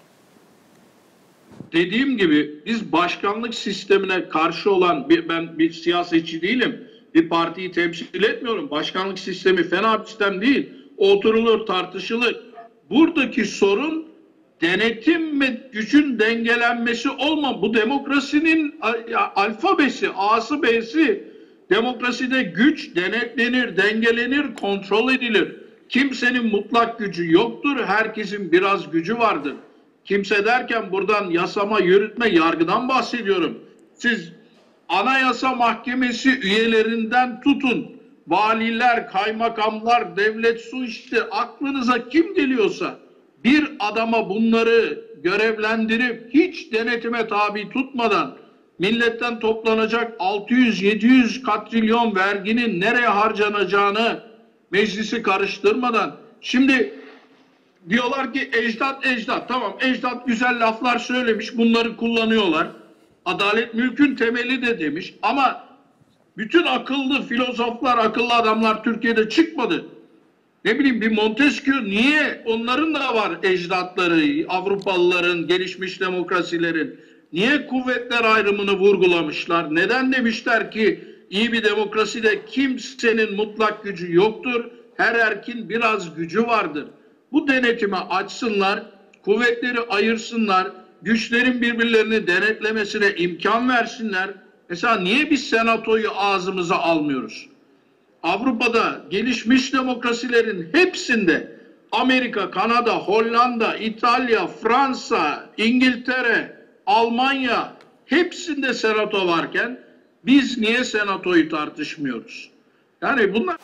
Dediğim gibi biz başkanlık sistemine karşı olan, bir, ben bir siyasetçi değilim, bir partiyi temsil etmiyorum. Başkanlık sistemi fena bir sistem değil, oturulur, tartışılır. Buradaki sorun denetim ve gücün dengelenmesi olma. Bu demokrasinin alfabesi, A'sı B'si. Demokraside güç denetlenir, dengelenir, kontrol edilir. Kimsenin mutlak gücü yoktur, herkesin biraz gücü vardır. Kimse derken buradan yasama, yürütme, yargıdan bahsediyorum. Siz Anayasa Mahkemesi üyelerinden tutun, valiler, kaymakamlar, devlet su işte aklınıza kim geliyorsa bir adama bunları görevlendirip hiç denetime tabi tutmadan milletten toplanacak altı yüz yedi yüz katrilyon verginin nereye harcanacağını meclisi karıştırmadan, şimdi diyorlar ki ecdat ecdat, tamam ecdat güzel laflar söylemiş, bunları kullanıyorlar. Adalet mülkün temeli de demiş ama bütün akıllı filozoflar, akıllı adamlar Türkiye'de çıkmadı. Ne bileyim bir Montesquieu, niye onların da var ecdatları, Avrupalıların, gelişmiş demokrasilerin. Niye kuvvetler ayrımını vurgulamışlar? Neden demişler ki iyi bir demokraside kimsenin mutlak gücü yoktur, her erkin biraz gücü vardır. Bu denetime açsınlar, kuvvetleri ayırsınlar, güçlerin birbirlerini denetlemesine imkan versinler. Mesela niye biz senatoyu ağzımıza almıyoruz? Avrupa'da gelişmiş demokrasilerin hepsinde Amerika, Kanada, Hollanda, İtalya, Fransa, İngiltere, Almanya hepsinde senato varken biz niye senatoyu tartışmıyoruz? Yani bunlar...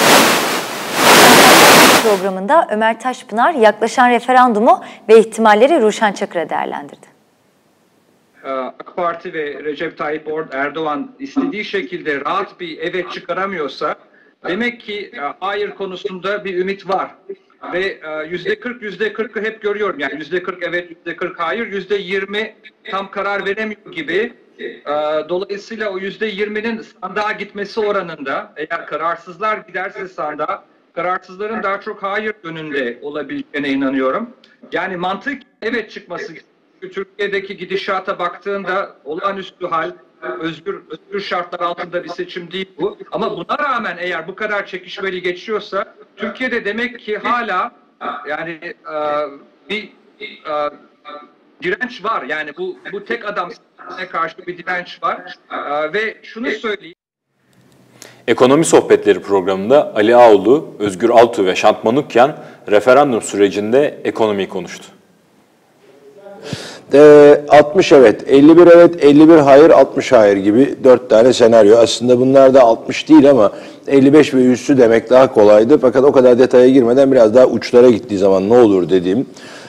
Programında Ömer Taşpınar yaklaşan referandumu ve ihtimalleri Ruşen Çakır'a değerlendirdi. AK Parti ve Recep Tayyip Erdoğan istediği şekilde rahat bir evet çıkaramıyorsa demek ki hayır konusunda bir ümit var. Ve yüzde kırk, yüzde kırkı hep görüyorum. Yani yüzde kırk evet, yüzde kırk hayır, yüzde yirmi tam karar veremiyor gibi. Dolayısıyla o yüzde yirminin sandığa gitmesi oranında, eğer kararsızlar giderse sandığa, kararsızların daha çok hayır yönünde olabileceğine inanıyorum. Yani mantık evet çıkması. Türkiye'deki gidişata baktığında olağanüstü hal, özgür özgür şartlar altında bir seçim değil bu. Ama buna rağmen eğer bu kadar çekişmeli geçiyorsa Türkiye'de demek ki hala yani e, bir e, direnç var. Yani bu bu tek adam sistemine karşı bir direnç var. E, ve şunu söyleyeyim. Ekonomi Sohbetleri programında Ali Ağoğlu, Özgür Altuğ ve Şant Manukyan referandum sürecinde ekonomiyi konuştu. altmış evet, elli bir evet, elli bir hayır, altmış hayır gibi dört tane senaryo. Aslında bunlar da altmış değil ama elli beş ve üstü demek daha kolaydı. Fakat o kadar detaya girmeden biraz daha uçlara gittiği zaman ne olur dediğim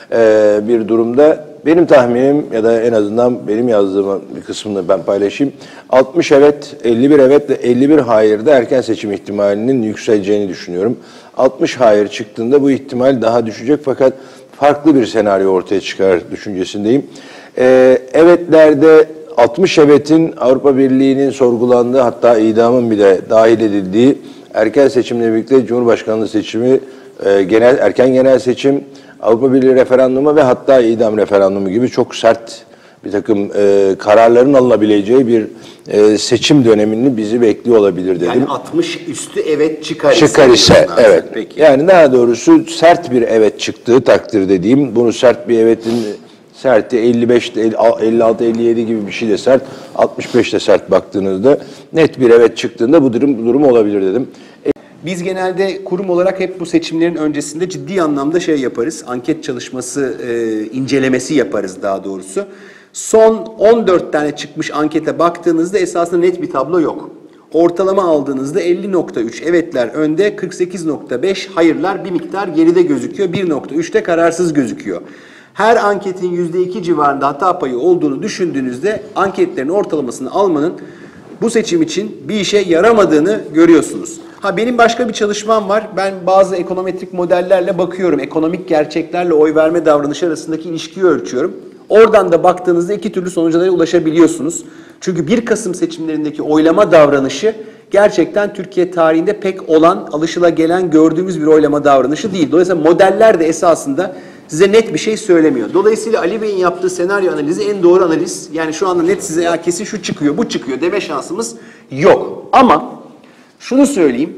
bir durumda benim tahminim ya da en azından benim yazdığım bir kısmını ben paylaşayım. altmış evet, elli bir evet ve elli bir hayırda erken seçim ihtimalinin yükseleceğini düşünüyorum. altmış hayır çıktığında bu ihtimal daha düşecek fakat farklı bir senaryo ortaya çıkar düşüncesindeyim. Ee, evetlerde altmış evetin Avrupa Birliği'nin sorgulandığı hatta idamın bile dahil edildiği erken seçimle birlikte Cumhurbaşkanlığı seçimi, e, genel erken genel seçim, Avrupa Birliği referandumu ve hatta idam referandumu gibi çok sert bir takım e, kararların alınabileceği bir e, seçim dönemini bizi bekliyor olabilir dedim. Yani altmış üstü evet çıkar, çıkar ise. Evet. Peki. Yani daha doğrusu sert bir evet çıktığı takdir dediğim, bunu sert bir evetin serti elli beş, elli altı, elli yedi gibi bir şey de sert, altmış beş de sert baktığınızda net bir evet çıktığında bu durum, bu durum olabilir dedim. Biz genelde kurum olarak hep bu seçimlerin öncesinde ciddi anlamda şey yaparız. Anket çalışması, e, incelemesi yaparız daha doğrusu. Son on dört tane çıkmış ankete baktığınızda esasında net bir tablo yok. Ortalama aldığınızda elli nokta üç evetler önde, kırk sekiz nokta beş hayırlar bir miktar geride gözüküyor. bir nokta üçte kararsız gözüküyor. Her anketin yüzde iki civarında hata payı olduğunu düşündüğünüzde anketlerin ortalamasını almanın bu seçim için bir işe yaramadığını görüyorsunuz. Ha benim başka bir çalışmam var. Ben bazı ekonometrik modellerle bakıyorum. Ekonomik gerçeklerle oy verme davranışı arasındaki ilişkiyi ölçüyorum. Oradan da baktığınızda iki türlü sonuçlara ulaşabiliyorsunuz. Çünkü bir Kasım seçimlerindeki oylama davranışı gerçekten Türkiye tarihinde pek olan, alışılagelen gördüğümüz bir oylama davranışı değil. Dolayısıyla modeller de esasında size net bir şey söylemiyor. Dolayısıyla Ali Bey'in yaptığı senaryo analizi en doğru analiz. Yani şu anda net size ya kesin şu çıkıyor, bu çıkıyor deme şansımız yok. Ama şunu söyleyeyim.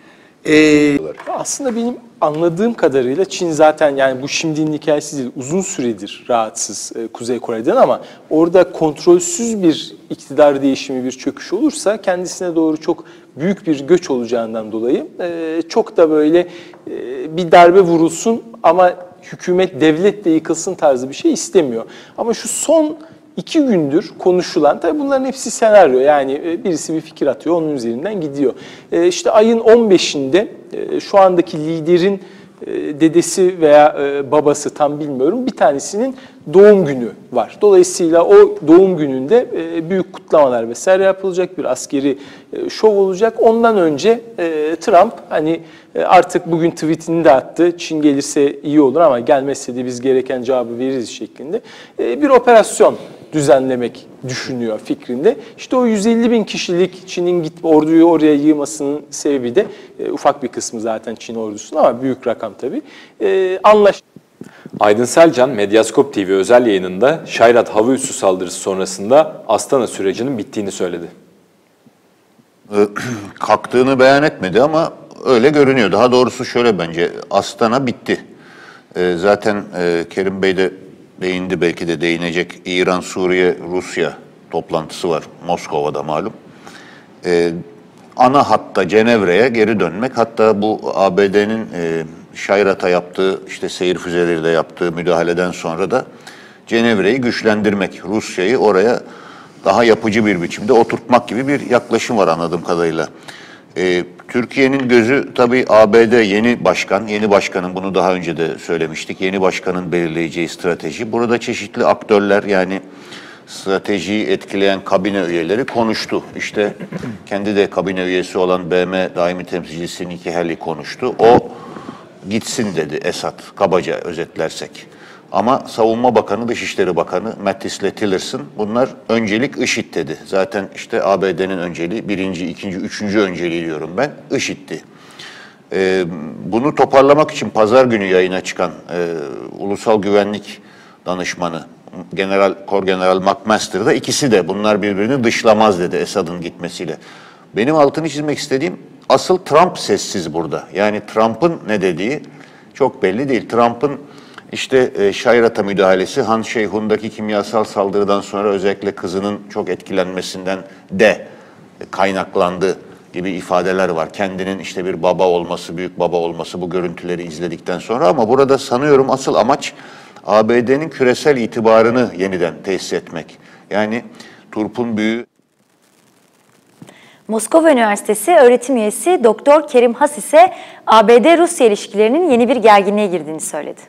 Ee... Aslında benim anladığım kadarıyla Çin zaten yani bu şimdinin hikayesi değil, uzun süredir rahatsız e, Kuzey Kore'den ama orada kontrolsüz bir iktidar değişimi, bir çöküş olursa kendisine doğru çok büyük bir göç olacağından dolayı e, çok da böyle e, bir darbe vurulsun ama hükümet, devlet de yıkılsın tarzı bir şey istemiyor. Ama şu son iki gündür konuşulan, tabii bunların hepsi senaryo, yani birisi bir fikir atıyor, onun üzerinden gidiyor. E, işte ayın on beşinde e, şu andaki liderin e, dedesi veya e, babası tam bilmiyorum, bir tanesinin doğum günü var. Dolayısıyla o doğum gününde e, büyük kutlamalar vesaire yapılacak, bir askeri e, şov olacak. Ondan önce e, Trump hani e, artık bugün tweetini de attı, Çin gelirse iyi olur ama gelmezse de biz gereken cevabı veririz şeklinde e, bir operasyon düzenlemek düşünüyor fikrinde. İşte o yüz elli bin kişilik Çin'in git orduyu oraya yığmasının sebebi de e, ufak bir kısmı zaten Çin ordusunun ama büyük rakam tabii. E, anlaş Aydın Selcan, Medyaskop T V özel yayınında Şayrat hava üssü saldırısı sonrasında Astana sürecinin bittiğini söyledi. Kalktığını beyan etmedi ama öyle görünüyor. Daha doğrusu şöyle, bence Astana bitti. Zaten Kerim Bey de değindi, belki de değinecek. İran, Suriye, Rusya toplantısı var Moskova'da malum. Ee, ana hatta Cenevre'ye geri dönmek, hatta bu A B D'nin e, Şayrat'a yaptığı, işte seyir füzeleriyle yaptığı müdahaleden sonra da Cenevre'yi güçlendirmek, Rusya'yı oraya daha yapıcı bir biçimde oturtmak gibi bir yaklaşım var anladığım kadarıyla. Ee, Türkiye'nin gözü tabii A B D, yeni başkan, yeni başkanın, bunu daha önce de söylemiştik, yeni başkanın belirleyeceği strateji. Burada çeşitli aktörler, yani stratejiyi etkileyen kabine üyeleri konuştu. İşte kendi de kabine üyesi olan B M daimi temsilcisi Nikki Haley konuştu. O gitsin dedi Esad, kabaca özetlersek. Ama Savunma Bakanı, Dışişleri Bakanı Mattis ile Tillerson, bunlar öncelik IŞİD dedi. Zaten işte A B D'nin önceliği, birinci, ikinci, üçüncü önceliği diyorum ben, IŞİD'ti. Ee, bunu toparlamak için pazar günü yayına çıkan e, Ulusal Güvenlik Danışmanı, General, Kor General McMaster da, ikisi de bunlar birbirini dışlamaz dedi Esad'ın gitmesiyle. Benim altını çizmek istediğim, asıl Trump sessiz burada. Yani Trump'ın ne dediği çok belli değil. Trump'ın İşte e, Şayrat'a müdahalesi, Han Şeyhun'daki kimyasal saldırıdan sonra özellikle kızının çok etkilenmesinden de kaynaklandı gibi ifadeler var. Kendinin işte bir baba olması, büyük baba olması bu görüntüleri izledikten sonra, ama burada sanıyorum asıl amaç A B D'nin küresel itibarını yeniden tesis etmek. Yani turpun büyüğü. Moskova Üniversitesi öğretim üyesi Doktor Kerim Has ise A B D-Rusya ilişkilerinin yeni bir gerginliğe girdiğini söyledi.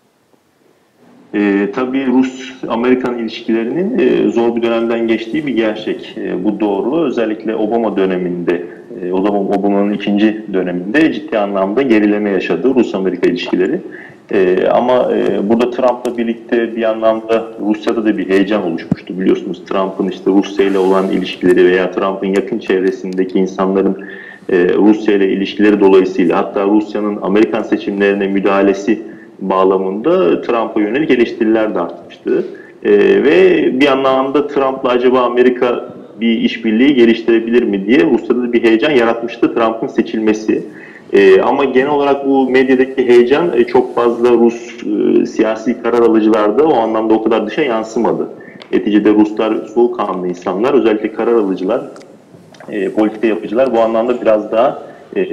E, tabii Rus-Amerikan ilişkilerinin e, zor bir dönemden geçtiği bir gerçek. E, bu doğru. Özellikle Obama döneminde, e, Obama'nın ikinci döneminde ciddi anlamda gerileme yaşadı Rus-Amerika ilişkileri. E, ama e, burada Trump'la birlikte bir anlamda Rusya'da da bir heyecan oluşmuştu. Biliyorsunuz Trump'ın işte Rusya ile olan ilişkileri veya Trump'ın yakın çevresindeki insanların e, Rusya ile ilişkileri dolayısıyla, hatta Rusya'nın Amerikan seçimlerine müdahalesi bağlamında Trump'a yönelik eleştiriler de artmıştı. Ee, ve bir anlamda Trump'la acaba Amerika bir işbirliği geliştirebilir mi diye Rusya'da da bir heyecan yaratmıştı Trump'ın seçilmesi. Ee, ama genel olarak bu medyadaki heyecan e, çok fazla Rus e, siyasi karar alıcılarda o anlamda o kadar dışa yansımadı. Neticede Ruslar soğukkanlı insanlar, özellikle karar alıcılar, e, politika yapıcılar bu anlamda biraz daha e,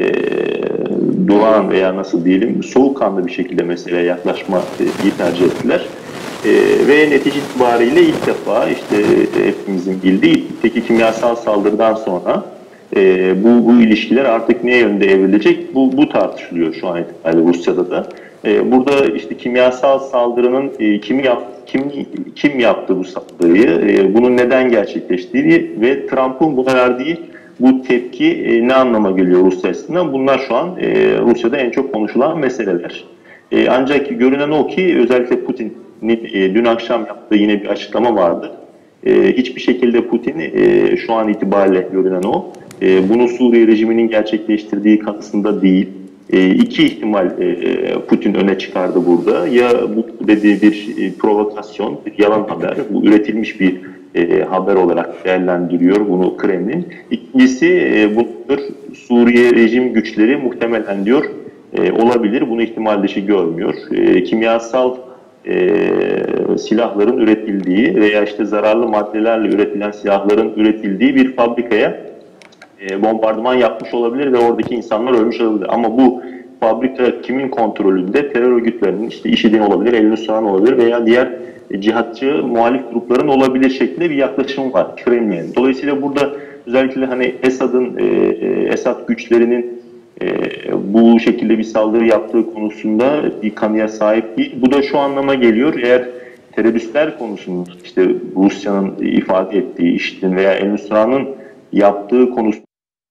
durağan veya nasıl diyelim soğukkanlı bir şekilde meseleye yaklaşmayı tercih ettiler. E, ve netice itibariyle ilk defa işte e, hepimizin bildiği peki kimyasal saldırıdan sonra e, bu, bu ilişkiler artık ne yönde evrilecek bu, bu tartışılıyor şu an itibariyle Rusya'da da. E, burada işte kimyasal saldırının e, kimi yap, kim, kim yaptı bu saldırıyı, e, bunun neden gerçekleştiği ve Trump'ın buna verdiği bu tepki e, ne anlama geliyor Rusya açısından? Bunlar şu an e, Rusya'da en çok konuşulan meseleler. E, ancak görünen o ki özellikle Putin'in e, dün akşam yaptığı yine bir açıklama vardı. E, hiçbir şekilde Putin e, şu an itibariyle görünen o. E, bunu Suriye rejiminin gerçekleştirdiği kanısında değil. E, iki ihtimal e, Putin öne çıkardı burada. Ya bu dediği bir e, provokasyon, bir yalan haber, bu üretilmiş bir E, haber olarak değerlendiriyor bunu Kremlin. İkincisi e, budur Suriye rejim güçleri muhtemelen diyor e, olabilir. Bunu ihtimal dışı görmüyor. E, kimyasal e, silahların üretildiği veya işte zararlı maddelerle üretilen silahların üretildiği bir fabrikaya e, bombardıman yapmış olabilir ve oradaki insanlar ölmüş olabilir. Ama bu fabrika kimin kontrolünde? Terör örgütlerinin, işte IŞİD'in olabilir, El Nusra'nın olabilir veya diğer cihatçı muhalif grupların olabilir şeklinde bir yaklaşım var Kremlin'in. Dolayısıyla burada özellikle hani Esad'ın, e, Esad güçlerinin e, bu şekilde bir saldırı yaptığı konusunda bir kanıya sahip değil. Bu da şu anlama geliyor: eğer teröristler konusunda işte Rusya'nın ifade ettiği IŞİD'in veya El Nusra'nın yaptığı konusunda.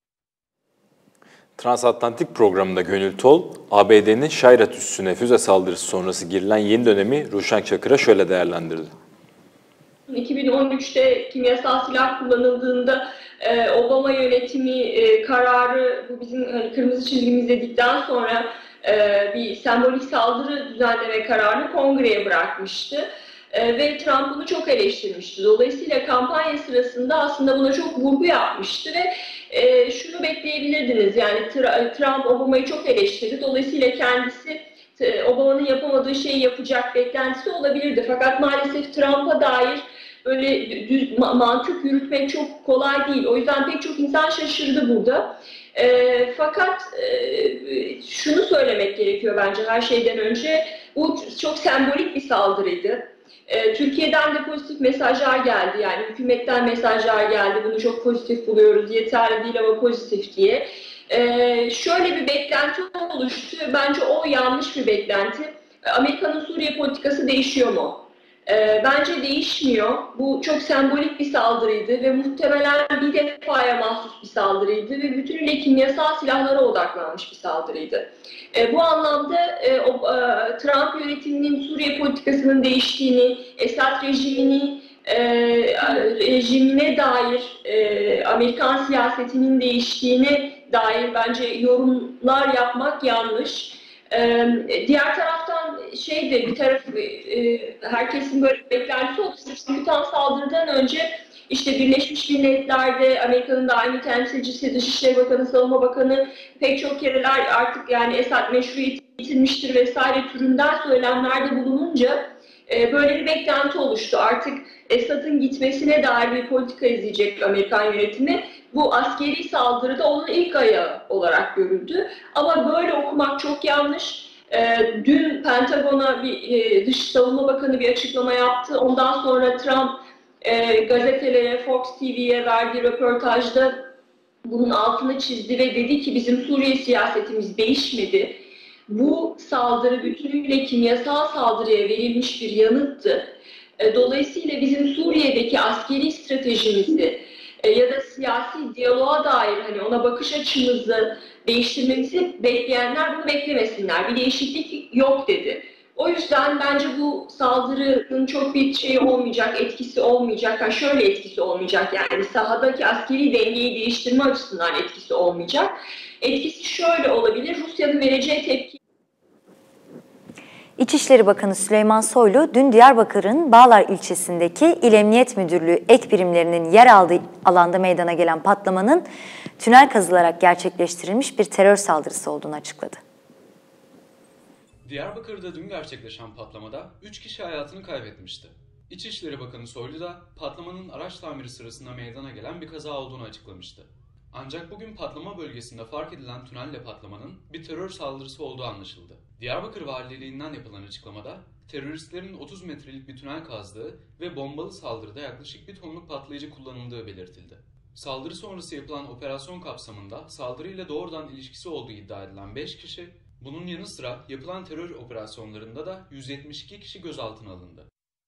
Transatlantik programında Gönül Tol, A B D'nin Şayrat üssüne füze saldırısı sonrası girilen yeni dönemi Ruşen Çakır'a şöyle değerlendirdi. iki bin on üçte kimyasal silah kullanıldığında e, Obama yönetimi e, kararı, bu bizim hani kırmızı çizgimiz dedikten sonra e, bir sembolik saldırı düzenleme kararını kongreye bırakmıştı. E, ve Trump bunu çok eleştirmişti. Dolayısıyla kampanya sırasında aslında buna çok vurgu yapmıştı ve e, şunu bekleyebilirdiniz. Yani Trump Obama'yı çok eleştirdi. Dolayısıyla kendisi Obama'nın yapamadığı şeyi yapacak beklentisi olabilirdi. Fakat maalesef Trump'a dair böyle düz mantık yürütmek çok kolay değil. O yüzden pek çok insan şaşırdı burada. E, fakat e, şunu söylemek gerekiyor bence her şeyden önce. Bu çok sembolik bir saldırıydı. E, Türkiye'den de pozitif mesajlar geldi. Yani hükümetten mesajlar geldi. Bunu çok pozitif buluyoruz. Yeterli değil ama pozitif diye. Ee, şöyle bir beklenti oluştu. Bence o yanlış bir beklenti. Amerika'nın Suriye politikası değişiyor mu? Ee, bence değişmiyor. Bu çok sembolik bir saldırıydı ve muhtemelen bir defaya mahsus bir saldırıydı ve bütünüyle kimyasal silahlara odaklanmış bir saldırıydı. Ee, bu anlamda e, o, e, Trump yönetiminin Suriye politikasının değiştiğini, Esad rejimini E, rejimine dair e, Amerikan siyasetinin değiştiğine dair bence yorumlar yapmak yanlış. E, diğer taraftan şey de bir taraf e, herkesin böyle beklentisi oldu. Çünkü tam saldırıdan önce işte Birleşmiş Milletler'de Amerika'nın daimi temsilcisi, Dışişleri Bakanı, Savunma Bakanı pek çok kereler artık yani Esad meşruiyeti yitirmiştir vesaire türünden söylemlerde bulununca böyle bir beklenti oluştu. Artık Esad'ın gitmesine dair bir politika izleyecek Amerikan yönetimi. bu askeri saldırıda onun ilk ayağı olarak görüldü. Ama böyle okumak çok yanlış. Dün Pentagon'a bir dış savunma bakanı bir açıklama yaptı. Ondan sonra Trump gazetelere, Fox T V'ye verdiği röportajda bunun altını çizdi ve dedi ki bizim Suriye siyasetimiz değişmedi. Bu saldırı bütünüyle kimyasal saldırıya verilmiş bir yanıttı. Dolayısıyla bizim Suriye'deki askeri stratejimizi ya da siyasi diyaloğa dair hani ona bakış açımızı değiştirmemizi bekleyenler bunu beklemesinler. Bir değişiklik yok dedi. O yüzden bence bu saldırının çok bir şey olmayacak, etkisi olmayacak. Yani şöyle etkisi olmayacak, yani sahadaki askeri dengeyi değiştirme açısından etkisi olmayacak. Etkisi şöyle olabilir, Rusya'nın vereceği tepki. İçişleri Bakanı Süleyman Soylu dün Diyarbakır'ın Bağlar ilçesindeki İl Emniyet Müdürlüğü ek birimlerinin yer aldığı alanda meydana gelen patlamanın tünel kazılarak gerçekleştirilmiş bir terör saldırısı olduğunu açıkladı. Diyarbakır'da dün gerçekleşen patlamada üç kişi hayatını kaybetmişti. İçişleri Bakanı Soylu da patlamanın araç tamiri sırasında meydana gelen bir kaza olduğunu açıklamıştı. Ancak bugün patlama bölgesinde fark edilen tünelle patlamanın bir terör saldırısı olduğu anlaşıldı. Diyarbakır Valiliğinden yapılan açıklamada teröristlerin otuz metrelik bir tünel kazdığı ve bombalı saldırıda yaklaşık bir tonluk patlayıcı kullanıldığı belirtildi. Saldırı sonrası yapılan operasyon kapsamında saldırıyla doğrudan ilişkisi olduğu iddia edilen beş kişi, bunun yanı sıra yapılan terör operasyonlarında da yüz yetmiş iki kişi gözaltına alındı.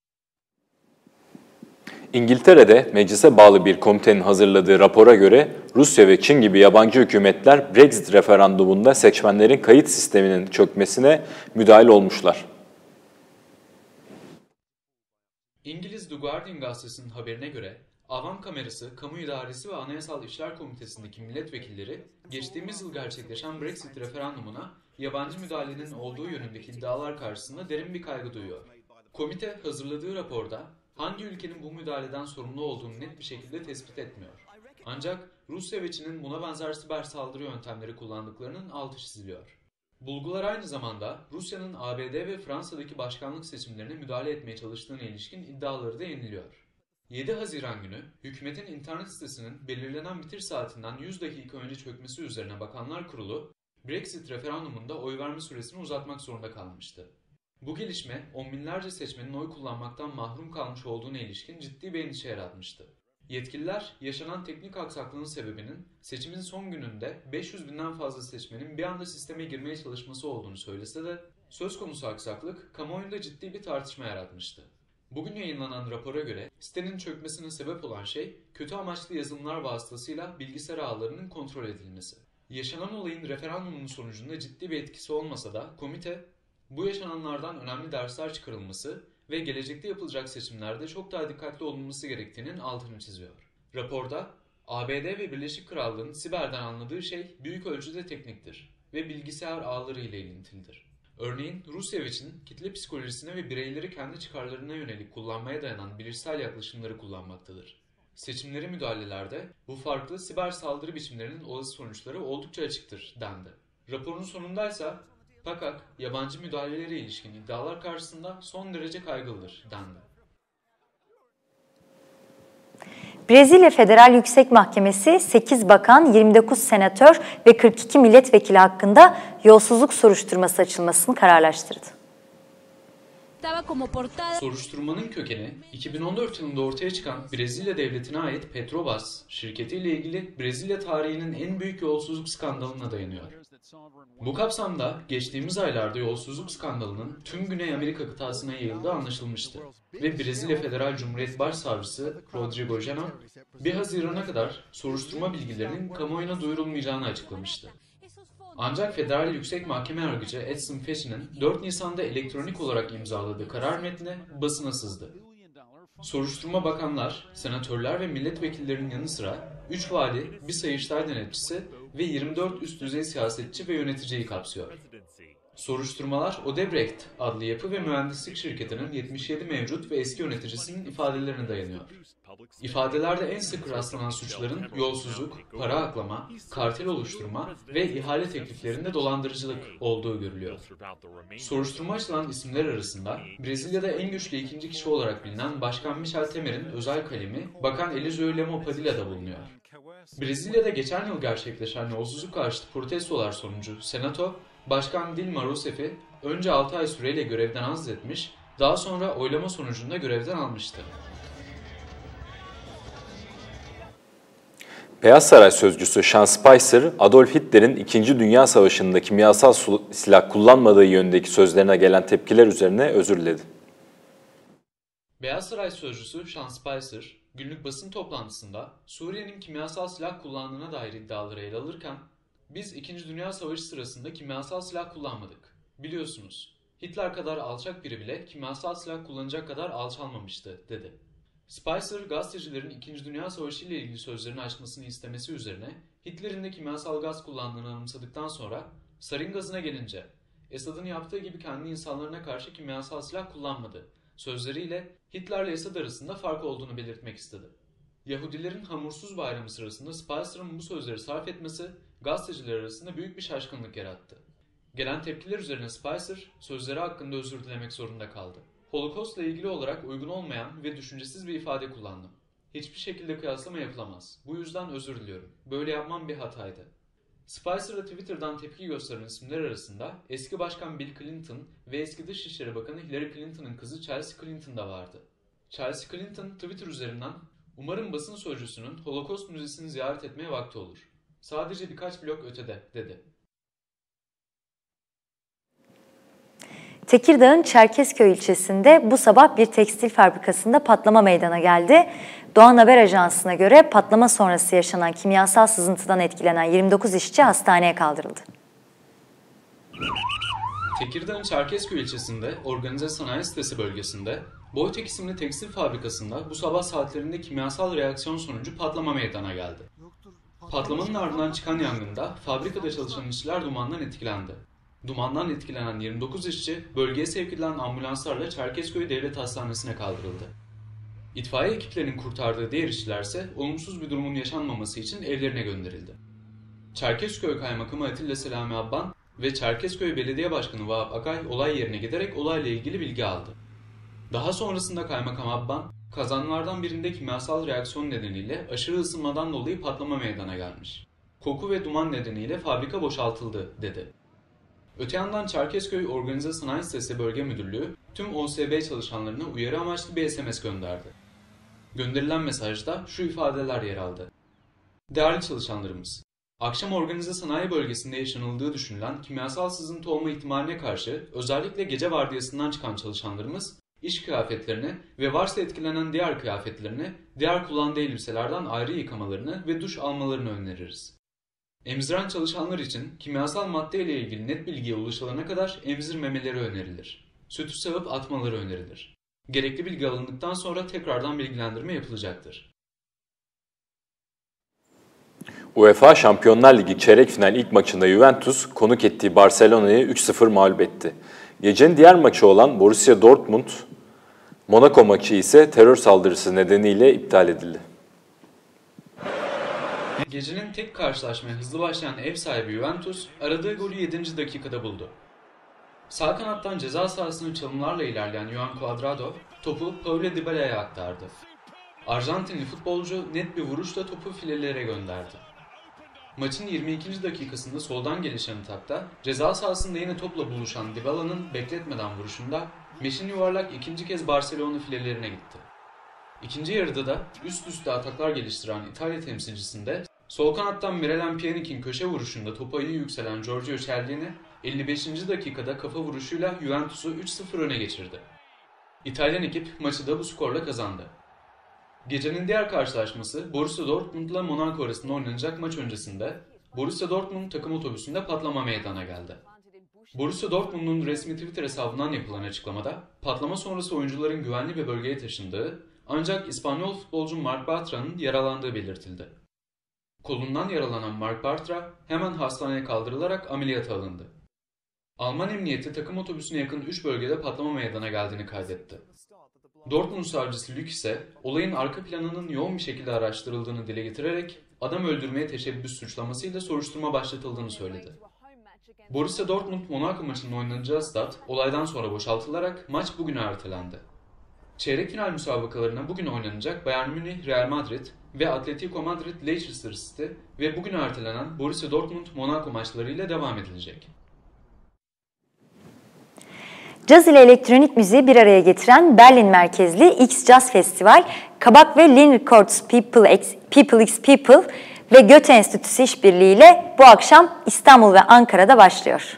İngiltere'de meclise bağlı bir komitenin hazırladığı rapora göre Rusya ve Çin gibi yabancı hükümetler Brexit referandumunda seçmenlerin kayıt sisteminin çökmesine müdahil olmuşlar. İngiliz The Guardian gazetesinin haberine göre Avam Kamerası, Kamu İdaresi ve Anayasal İşler Komitesi'ndeki milletvekilleri geçtiğimiz yıl gerçekleşen Brexit referandumuna yabancı müdahalenin olduğu yönündeki iddialar karşısında derin bir kaygı duyuyor. Komite hazırladığı raporda hangi ülkenin bu müdahaleden sorumlu olduğunu net bir şekilde tespit etmiyor. Ancak Rusya ve Çin'in buna benzer siber saldırı yöntemleri kullandıklarının altı çiziliyor. Bulgular aynı zamanda Rusya'nın A B D ve Fransa'daki başkanlık seçimlerine müdahale etmeye çalıştığına ilişkin iddiaları da yeniliyor. yedi Haziran günü hükümetin internet sitesinin belirlenen bitir saatinden yüz dakika önce çökmesi üzerine Bakanlar Kurulu, Brexit referandumunda oy verme süresini uzatmak zorunda kalmıştı. Bu gelişme on binlerce seçmenin oy kullanmaktan mahrum kalmış olduğuna ilişkin ciddi bir endişe yaratmıştı. Yetkililer yaşanan teknik aksaklığın sebebinin seçimin son gününde beş yüz binden fazla seçmenin bir anda sisteme girmeye çalışması olduğunu söylese de söz konusu aksaklık kamuoyunda ciddi bir tartışma yaratmıştı. Bugün yayınlanan rapora göre sitenin çökmesine sebep olan şey kötü amaçlı yazılımlar vasıtasıyla bilgisayar ağlarının kontrol edilmesi. Yaşanan olayın referandumun sonucunda ciddi bir etkisi olmasa da komite bu yaşananlardan önemli dersler çıkarılması ve gelecekte yapılacak seçimlerde çok daha dikkatli olunması gerektiğinin altını çiziyor. Raporda A B D ve Birleşik Krallığın siberden anladığı şey büyük ölçüde tekniktir ve bilgisayar ağları ile ilintilidir. Örneğin Rusya ve Çin kitle psikolojisine ve bireyleri kendi çıkarlarına yönelik kullanmaya dayanan bilişsel yaklaşımları kullanmaktadır. Seçimlere müdahalelerde bu farklı siber saldırı biçimlerinin olası sonuçları oldukça açıktır dendi. Raporun sonundaysa P A K A K, yabancı müdahalelere ilişkin iddialar karşısında son derece kaygılıdır dendi. Brezilya Federal Yüksek Mahkemesi sekiz bakan, yirmi dokuz senatör ve kırk iki milletvekili hakkında yolsuzluk soruşturması açılmasını kararlaştırdı. Soruşturmanın kökeni iki bin on dört yılında ortaya çıkan Brezilya devletine ait Petrobras şirketiyle ilgili Brezilya tarihinin en büyük yolsuzluk skandalına dayanıyor. Bu kapsamda geçtiğimiz aylarda yolsuzluk skandalının tüm Güney Amerika kıtasına yayıldığı anlaşılmıştı ve Brezilya Federal Cumhuriyet Başsavcısı Rodrigo Janot, bir Haziran'a kadar soruşturma bilgilerinin kamuoyuna duyurulmayacağını açıklamıştı. Ancak Federal Yüksek Mahkeme Yargıcı Edson Fech'in dört Nisan'da elektronik olarak imzaladığı karar metni basına sızdı. Soruşturma bakanlar, senatörler ve milletvekillerinin yanı sıra üç vali, bir Sayıştay denetçisi ve yirmi dört üst düzey siyasetçi ve yöneticiyi kapsıyor. Soruşturmalar Odebrecht adlı yapı ve mühendislik şirketinin yetmiş yedi mevcut ve eski yöneticisinin ifadelerine dayanıyor. İfadelerde en sık rastlanan suçların yolsuzluk, para aklama, kartel oluşturma ve ihale tekliflerinde dolandırıcılık olduğu görülüyor. Soruşturma açılan isimler arasında Brezilya'da en güçlü ikinci kişi olarak bilinen Başkan Michel Temer'in özel kalemi Bakan Eliseu Lemo Padilha da bulunuyor. Brezilya'da geçen yıl gerçekleşen yolsuzluk karşıtı protestolar sonucu Senato, Başkan Dilma Rousseff'i önce altı ay süreyle görevden azletmiş, daha sonra oylama sonucunda görevden almıştı. Beyaz Saray sözcüsü Sean Spicer, Adolf Hitler'in İkinci Dünya Savaşı'nda kimyasal silah kullanmadığı yönündeki sözlerine gelen tepkiler üzerine özür diledi. Beyaz Saray sözcüsü Sean Spicer, günlük basın toplantısında Suriye'nin kimyasal silah kullandığına dair iddiaları ele alırken, "Biz İkinci Dünya Savaşı sırasında kimyasal silah kullanmadık. Biliyorsunuz, Hitler kadar alçak biri bile kimyasal silah kullanacak kadar alçalmamıştı," dedi. Spicer, gazetecilerin İkinci Dünya Savaşı ile ilgili sözlerini açmasını istemesi üzerine Hitler'in de kimyasal gaz kullandığını anımsadıktan sonra "Sarin gazına gelince, Esad'ın yaptığı gibi kendi insanlarına karşı kimyasal silah kullanmadı" sözleriyle Hitler'le Esad arasında fark olduğunu belirtmek istedi. Yahudilerin Hamursuz Bayramı sırasında Spicer'ın bu sözleri sarf etmesi gazeteciler arasında büyük bir şaşkınlık yarattı. Gelen tepkiler üzerine Spicer, sözleri hakkında özür dilemek zorunda kaldı. Holocaust'la ilgili olarak uygun olmayan ve düşüncesiz bir ifade kullandım. Hiçbir şekilde kıyaslama yapılamaz. Bu yüzden özür diliyorum. Böyle yapmam bir hataydı. Spicer'a Twitter'dan tepki gösteren isimler arasında eski başkan Bill Clinton ve eski Dışişleri Bakanı Hillary Clinton'ın kızı Chelsea Clinton da vardı. Chelsea Clinton Twitter üzerinden "Umarım basın sözcüsünün Holocaust Müzesi'ni ziyaret etmeye vakti olur. Sadece birkaç blok ötede," dedi. Tekirdağ'ın Çerkezköy ilçesinde bu sabah bir tekstil fabrikasında patlama meydana geldi. Doğan Haber Ajansı'na göre patlama sonrası yaşanan kimyasal sızıntıdan etkilenen yirmi dokuz işçi hastaneye kaldırıldı. Tekirdağ'ın Çerkezköy ilçesinde Organize Sanayi Sitesi bölgesinde Boytek isimli tekstil fabrikasında bu sabah saatlerinde kimyasal reaksiyon sonucu patlama meydana geldi. Patlamanın ardından çıkan yangında fabrikada çalışan işçiler dumandan etkilendi. Dumandan etkilenen yirmi dokuz işçi bölgeye sevk edilen ambulanslarla Çerkezköy Devlet Hastanesi'ne kaldırıldı. İtfaiye ekiplerinin kurtardığı diğer işçiler ise olumsuz bir durumun yaşanmaması için evlerine gönderildi. Çerkezköy Kaymakamı Atilla Selami Abban ve Çerkezköy Belediye Başkanı Vahap Akay olay yerine giderek olayla ilgili bilgi aldı. Daha sonrasında Kaymakam Abban, kazanlardan birinde kimyasal reaksiyon nedeniyle aşırı ısınmadan dolayı patlama meydana gelmiş. Koku ve duman nedeniyle fabrika boşaltıldı, dedi. Öte yandan Çerkezköy Organize Sanayi Sitesi Bölge Müdürlüğü tüm O S B çalışanlarına uyarı amaçlı bir S M S gönderdi. Gönderilen mesajda şu ifadeler yer aldı. Değerli çalışanlarımız, akşam organize sanayi bölgesinde yaşanıldığı düşünülen kimyasal sızıntı olma ihtimaline karşı özellikle gece vardiyasından çıkan çalışanlarımız iş kıyafetlerini ve varsa etkilenen diğer kıyafetlerini diğer kullandığı elbiselerden ayrı yıkamalarını ve duş almalarını öneririz. Emziren çalışanlar için kimyasal madde ile ilgili net bilgiye ulaşılana kadar emzirmemeleri önerilir. Sütü sağıp atmaları önerilir. Gerekli bilgi alındıktan sonra tekrardan bilgilendirme yapılacaktır. UEFA Şampiyonlar Ligi çeyrek final ilk maçında Juventus konuk ettiği Barcelona'yı üç sıfır mağlup etti. Gecenin diğer maçı olan Borussia Dortmund, Monaco maçı ise terör saldırısı nedeniyle iptal edildi. Gecenin tek karşılaşmaya hızlı başlayan ev sahibi Juventus, aradığı golü yedinci dakikada buldu. Sağ kanattan ceza sahasının çalımlarla ilerleyen Juan Cuadrado, topu Paulo Dybala'ya aktardı. Arjantinli futbolcu net bir vuruşla topu filelere gönderdi. Maçın yirmi ikinci dakikasında soldan gelişen atakta, ceza sahasında yine topla buluşan Dybala'nın bekletmeden vuruşunda meşin yuvarlak ikinci kez Barcelona filelerine gitti. İkinci yarıda da üst üste ataklar geliştiren İtalya temsilcisinde sol kanattan Miralem Pjanic'in köşe vuruşunda topa iyi yükselen Giorgio Chiellini elli beşinci dakikada kafa vuruşuyla Juventus'u üç sıfır öne geçirdi. İtalyan ekip maçı da bu skorla kazandı. Gecenin diğer karşılaşması Borussia Dortmund ile Monaco arasında oynanacak maç öncesinde Borussia Dortmund takım otobüsünde patlama meydana geldi. Borussia Dortmund'un resmi Twitter hesabından yapılan açıklamada patlama sonrası oyuncuların güvenli bir bölgeye taşındığı ancak İspanyol futbolcu Marc Bartra'nın yaralandığı belirtildi. Kolundan yaralanan Marc Bartra hemen hastaneye kaldırılarak ameliyata alındı. Alman emniyeti takım otobüsüne yakın üç bölgede patlama meydana geldiğini kaydetti. Dortmund savcısı Lük ise olayın arka planının yoğun bir şekilde araştırıldığını dile getirerek adam öldürmeye teşebbüs suçlamasıyla soruşturma başlatıldığını söyledi. Borussia Dortmund Monaco maçının oynanacağı stat olaydan sonra boşaltılarak maç bugüne ertelendi. Çeyrek final müsabakalarına bugün oynanacak Bayern Münih, Real Madrid ve Atletico Madrid, Leicester City ve bugün ertelenen Borussia Dortmund, Monaco maçlarıyla devam edilecek. Caz ile elektronik müziği bir araya getiren Berlin merkezli X Jazz Festival, Kabak ve Lin Records People X People, X People ve Goethe Enstitüsü işbirliğiyle bu akşam İstanbul ve Ankara'da başlıyor.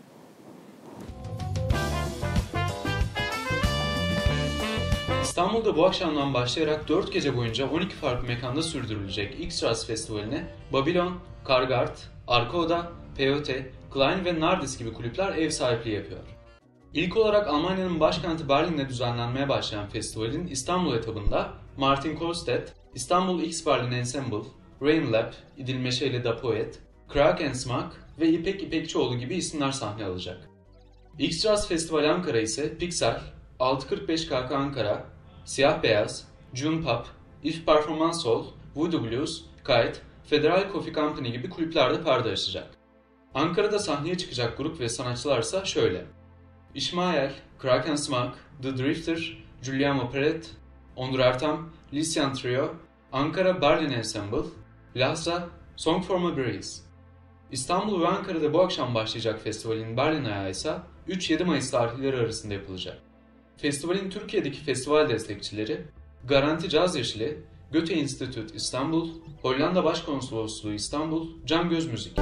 İstanbul'da bu akşamdan başlayarak dört gece boyunca on iki farklı mekanda sürdürülecek X Jazz Festivali'ne Babylon, Kargard, Arka Oda, Peyote, Klein ve Nardis gibi kulüpler ev sahipliği yapıyor. İlk olarak Almanya'nın başkenti Berlin'de düzenlenmeye başlayan festivalin İstanbul etabında Martin Kohlstedt, İstanbul X Berlin Ensemble, Rain Lab, İdil Meşeli Da Poet, Crack and Smack ve İpek İpekçioğlu gibi isimler sahne alacak. X Jazz Festival Ankara ise Pixel, altı kırk beş K K Ankara, Siyah Beyaz, June Pop, If Performance Hall, Voodoo Blues, Kite, Federal Coffee Company gibi kulüplerde perde açacak. Ankara'da sahneye çıkacak grup ve sanatçılarsa şöyle: İsmail, Crack and Smack, The Drifter, Giuliano Peret, Onur Ertem, Lycian Trio, Ankara Berlin Ensemble, Lahza, Song from a Breeze. İstanbul ve Ankara'da bu akşam başlayacak festivalin Berlin ayağı ise üç yedi Mayıs tarihleri arasında yapılacak. Festivalin Türkiye'deki festival destekçileri Garanti Caz Yeşili, Goethe Institut İstanbul, Hollanda Başkonsolosluğu İstanbul, Can Göz Müzik.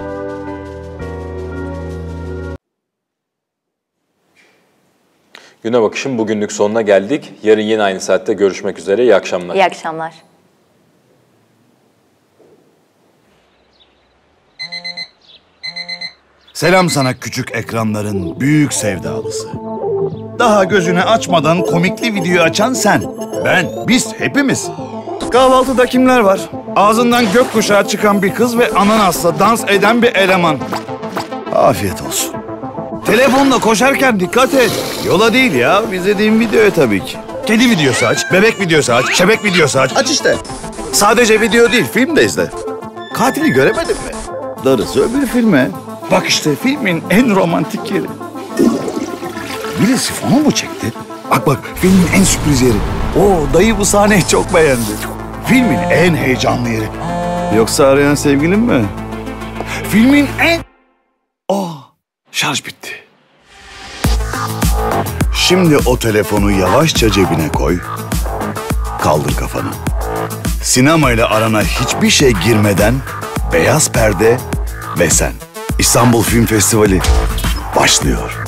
Güne Bakış'ın bugünlük sonuna geldik. Yarın yine aynı saatte görüşmek üzere. İyi akşamlar. İyi akşamlar. Selam sana küçük ekranların büyük sevdalısı. Daha gözünü açmadan komikli videoyu açan sen, ben, biz hepimiz. Kahvaltıda kimler var? Ağzından gökkuşağı çıkan bir kız ve ananasla dans eden bir eleman. Afiyet olsun. Telefonla koşarken dikkat et. Yola değil ya, izlediğim videoya tabii ki. Kedi videosu aç, bebek videosu aç, şebek videosu aç. Aç işte. Sadece video değil, film de izle. Katili göremedin mi? Darısı öbür filme. Bak işte filmin en romantik yeri. Biri sifonu mu çekti? Bak bak, filmin en sürpriz yeri. Oo, dayı bu sahneyi çok beğendi. Filmin en heyecanlı yeri. Yoksa arayan sevgilin mi? Filmin en... Oh, şarj bitti. Şimdi o telefonu yavaşça cebine koy. Kaldır kafanı. Sinemayla arana hiçbir şey girmeden beyaz perde ve sen. İstanbul Film Festivali başlıyor.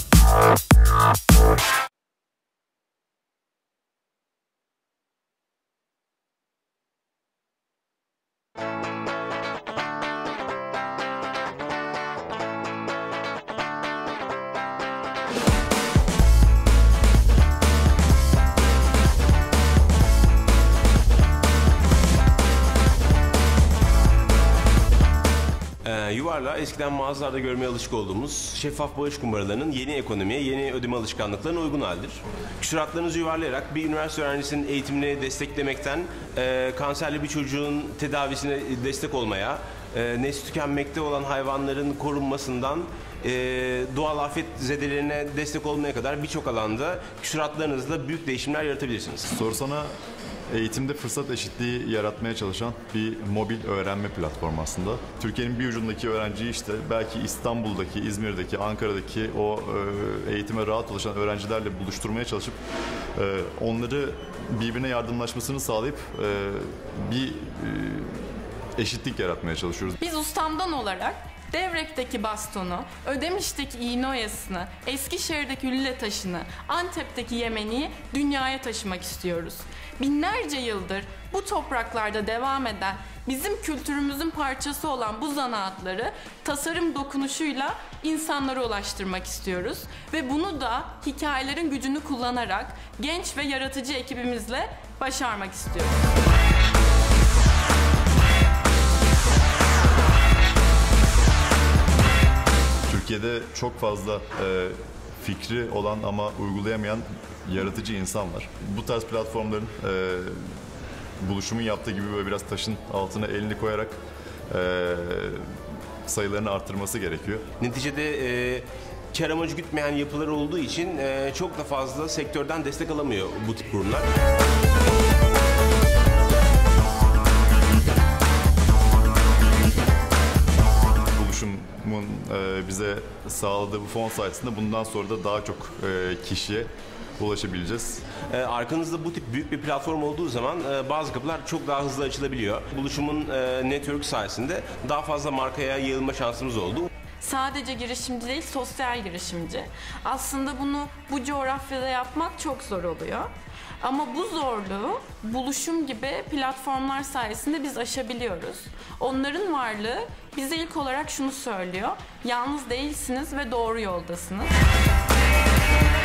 Yuvarla eskiden mağazalarda görmeye alışık olduğumuz şeffaf bağış kumbaralarının yeni ekonomiye, yeni ödeme alışkanlıklarına uygun haldir. Küsuratlarınızı yuvarlayarak bir üniversite öğrencisinin eğitimini desteklemekten, e, kanserli bir çocuğun tedavisine destek olmaya, e, nesli tükenmekte olan hayvanların korunmasından, e, doğal afet zedelerine destek olmaya kadar birçok alanda küsuratlarınızla büyük değişimler yaratabilirsiniz. Sorsana eğitimde fırsat eşitliği yaratmaya çalışan bir mobil öğrenme platformu aslında. Türkiye'nin bir ucundaki öğrenciyi işte belki İstanbul'daki, İzmir'deki, Ankara'daki o e, eğitime rahat ulaşan öğrencilerle buluşturmaya çalışıp e, onları birbirine yardımlaşmasını sağlayıp e, bir e, eşitlik yaratmaya çalışıyoruz. Biz ustamdan olarak Devrek'teki bastonu, Ödemiş'teki iğne oyasını, Eskişehir'deki lüle taşını, Antep'teki yemeniyi dünyaya taşımak istiyoruz. Binlerce yıldır bu topraklarda devam eden, bizim kültürümüzün parçası olan bu zanaatları tasarım dokunuşuyla insanlara ulaştırmak istiyoruz. Ve bunu da hikayelerin gücünü kullanarak genç ve yaratıcı ekibimizle başarmak istiyoruz. Türkiye'de çok fazla e, fikri olan ama uygulayamayan yaratıcı insan var. Bu tarz platformların e, buluşumun yaptığı gibi böyle biraz taşın altına elini koyarak e, sayılarını arttırması gerekiyor. Neticede e, kar amacı gütmeyen yapılar olduğu için e, çok da fazla sektörden destek alamıyor bu tip kurumlar. Buluşumun e, bize sağladığı bu fon sayesinde bundan sonra da daha çok e, kişiye ulaşabileceğiz. E, arkanızda bu tip büyük bir platform olduğu zaman e, bazı kapılar çok daha hızlı açılabiliyor. Buluşumun e, network sayesinde daha fazla markaya yayılma şansımız oldu. Sadece girişimci değil, sosyal girişimci. Aslında bunu bu coğrafyada yapmak çok zor oluyor. Ama bu zorluğu Buluşum gibi platformlar sayesinde biz aşabiliyoruz. Onların varlığı bize ilk olarak şunu söylüyor: yalnız değilsiniz ve doğru yoldasınız.